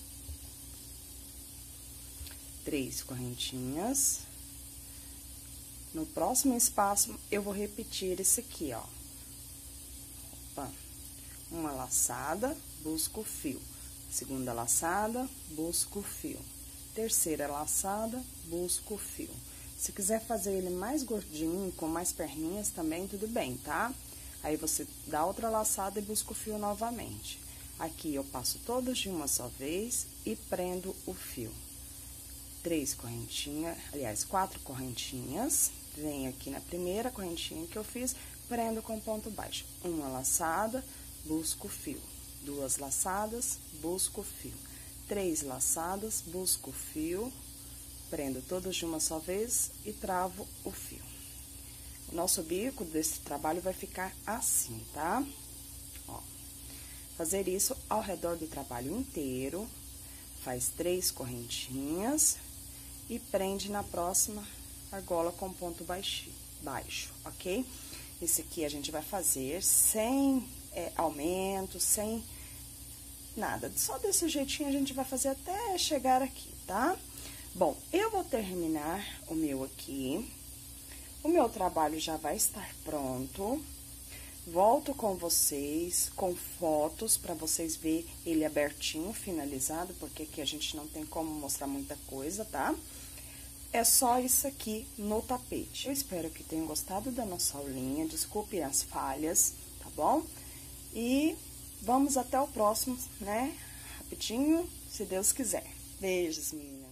Três correntinhas. No próximo espaço, eu vou repetir esse aqui, ó. Opa. Uma laçada, busco o fio. Segunda laçada, busco o fio. Terceira laçada, busco o fio. Se quiser fazer ele mais gordinho, com mais perninhas também, tudo bem, tá? Aí, você dá outra laçada e busca o fio novamente. Aqui, eu passo todos de uma só vez e prendo o fio. Três correntinhas, aliás, quatro correntinhas. Venho aqui na primeira correntinha que eu fiz, prendo com ponto baixo. Uma laçada, busco o fio. Duas laçadas, busco o fio. Três laçadas, busco o fio, prendo todas de uma só vez e travo o fio. O nosso bico desse trabalho vai ficar assim, tá? Ó, fazer isso ao redor do trabalho inteiro, faz três correntinhas e prende na próxima argola com ponto baixo, baixo, ok? Esse aqui a gente vai fazer sem é, aumento, sem nada, só desse jeitinho a gente vai fazer até chegar aqui, tá? Bom, eu vou terminar o meu aqui, o meu trabalho já vai estar pronto. Volto com vocês, com fotos, para vocês verem ele abertinho, finalizado, porque aqui a gente não tem como mostrar muita coisa, tá? É só isso aqui no tapete. Eu espero que tenham gostado da nossa aulinha, desculpe as falhas, tá bom? E vamos até o próximo, né? Rapidinho, se Deus quiser. Beijos, meninas!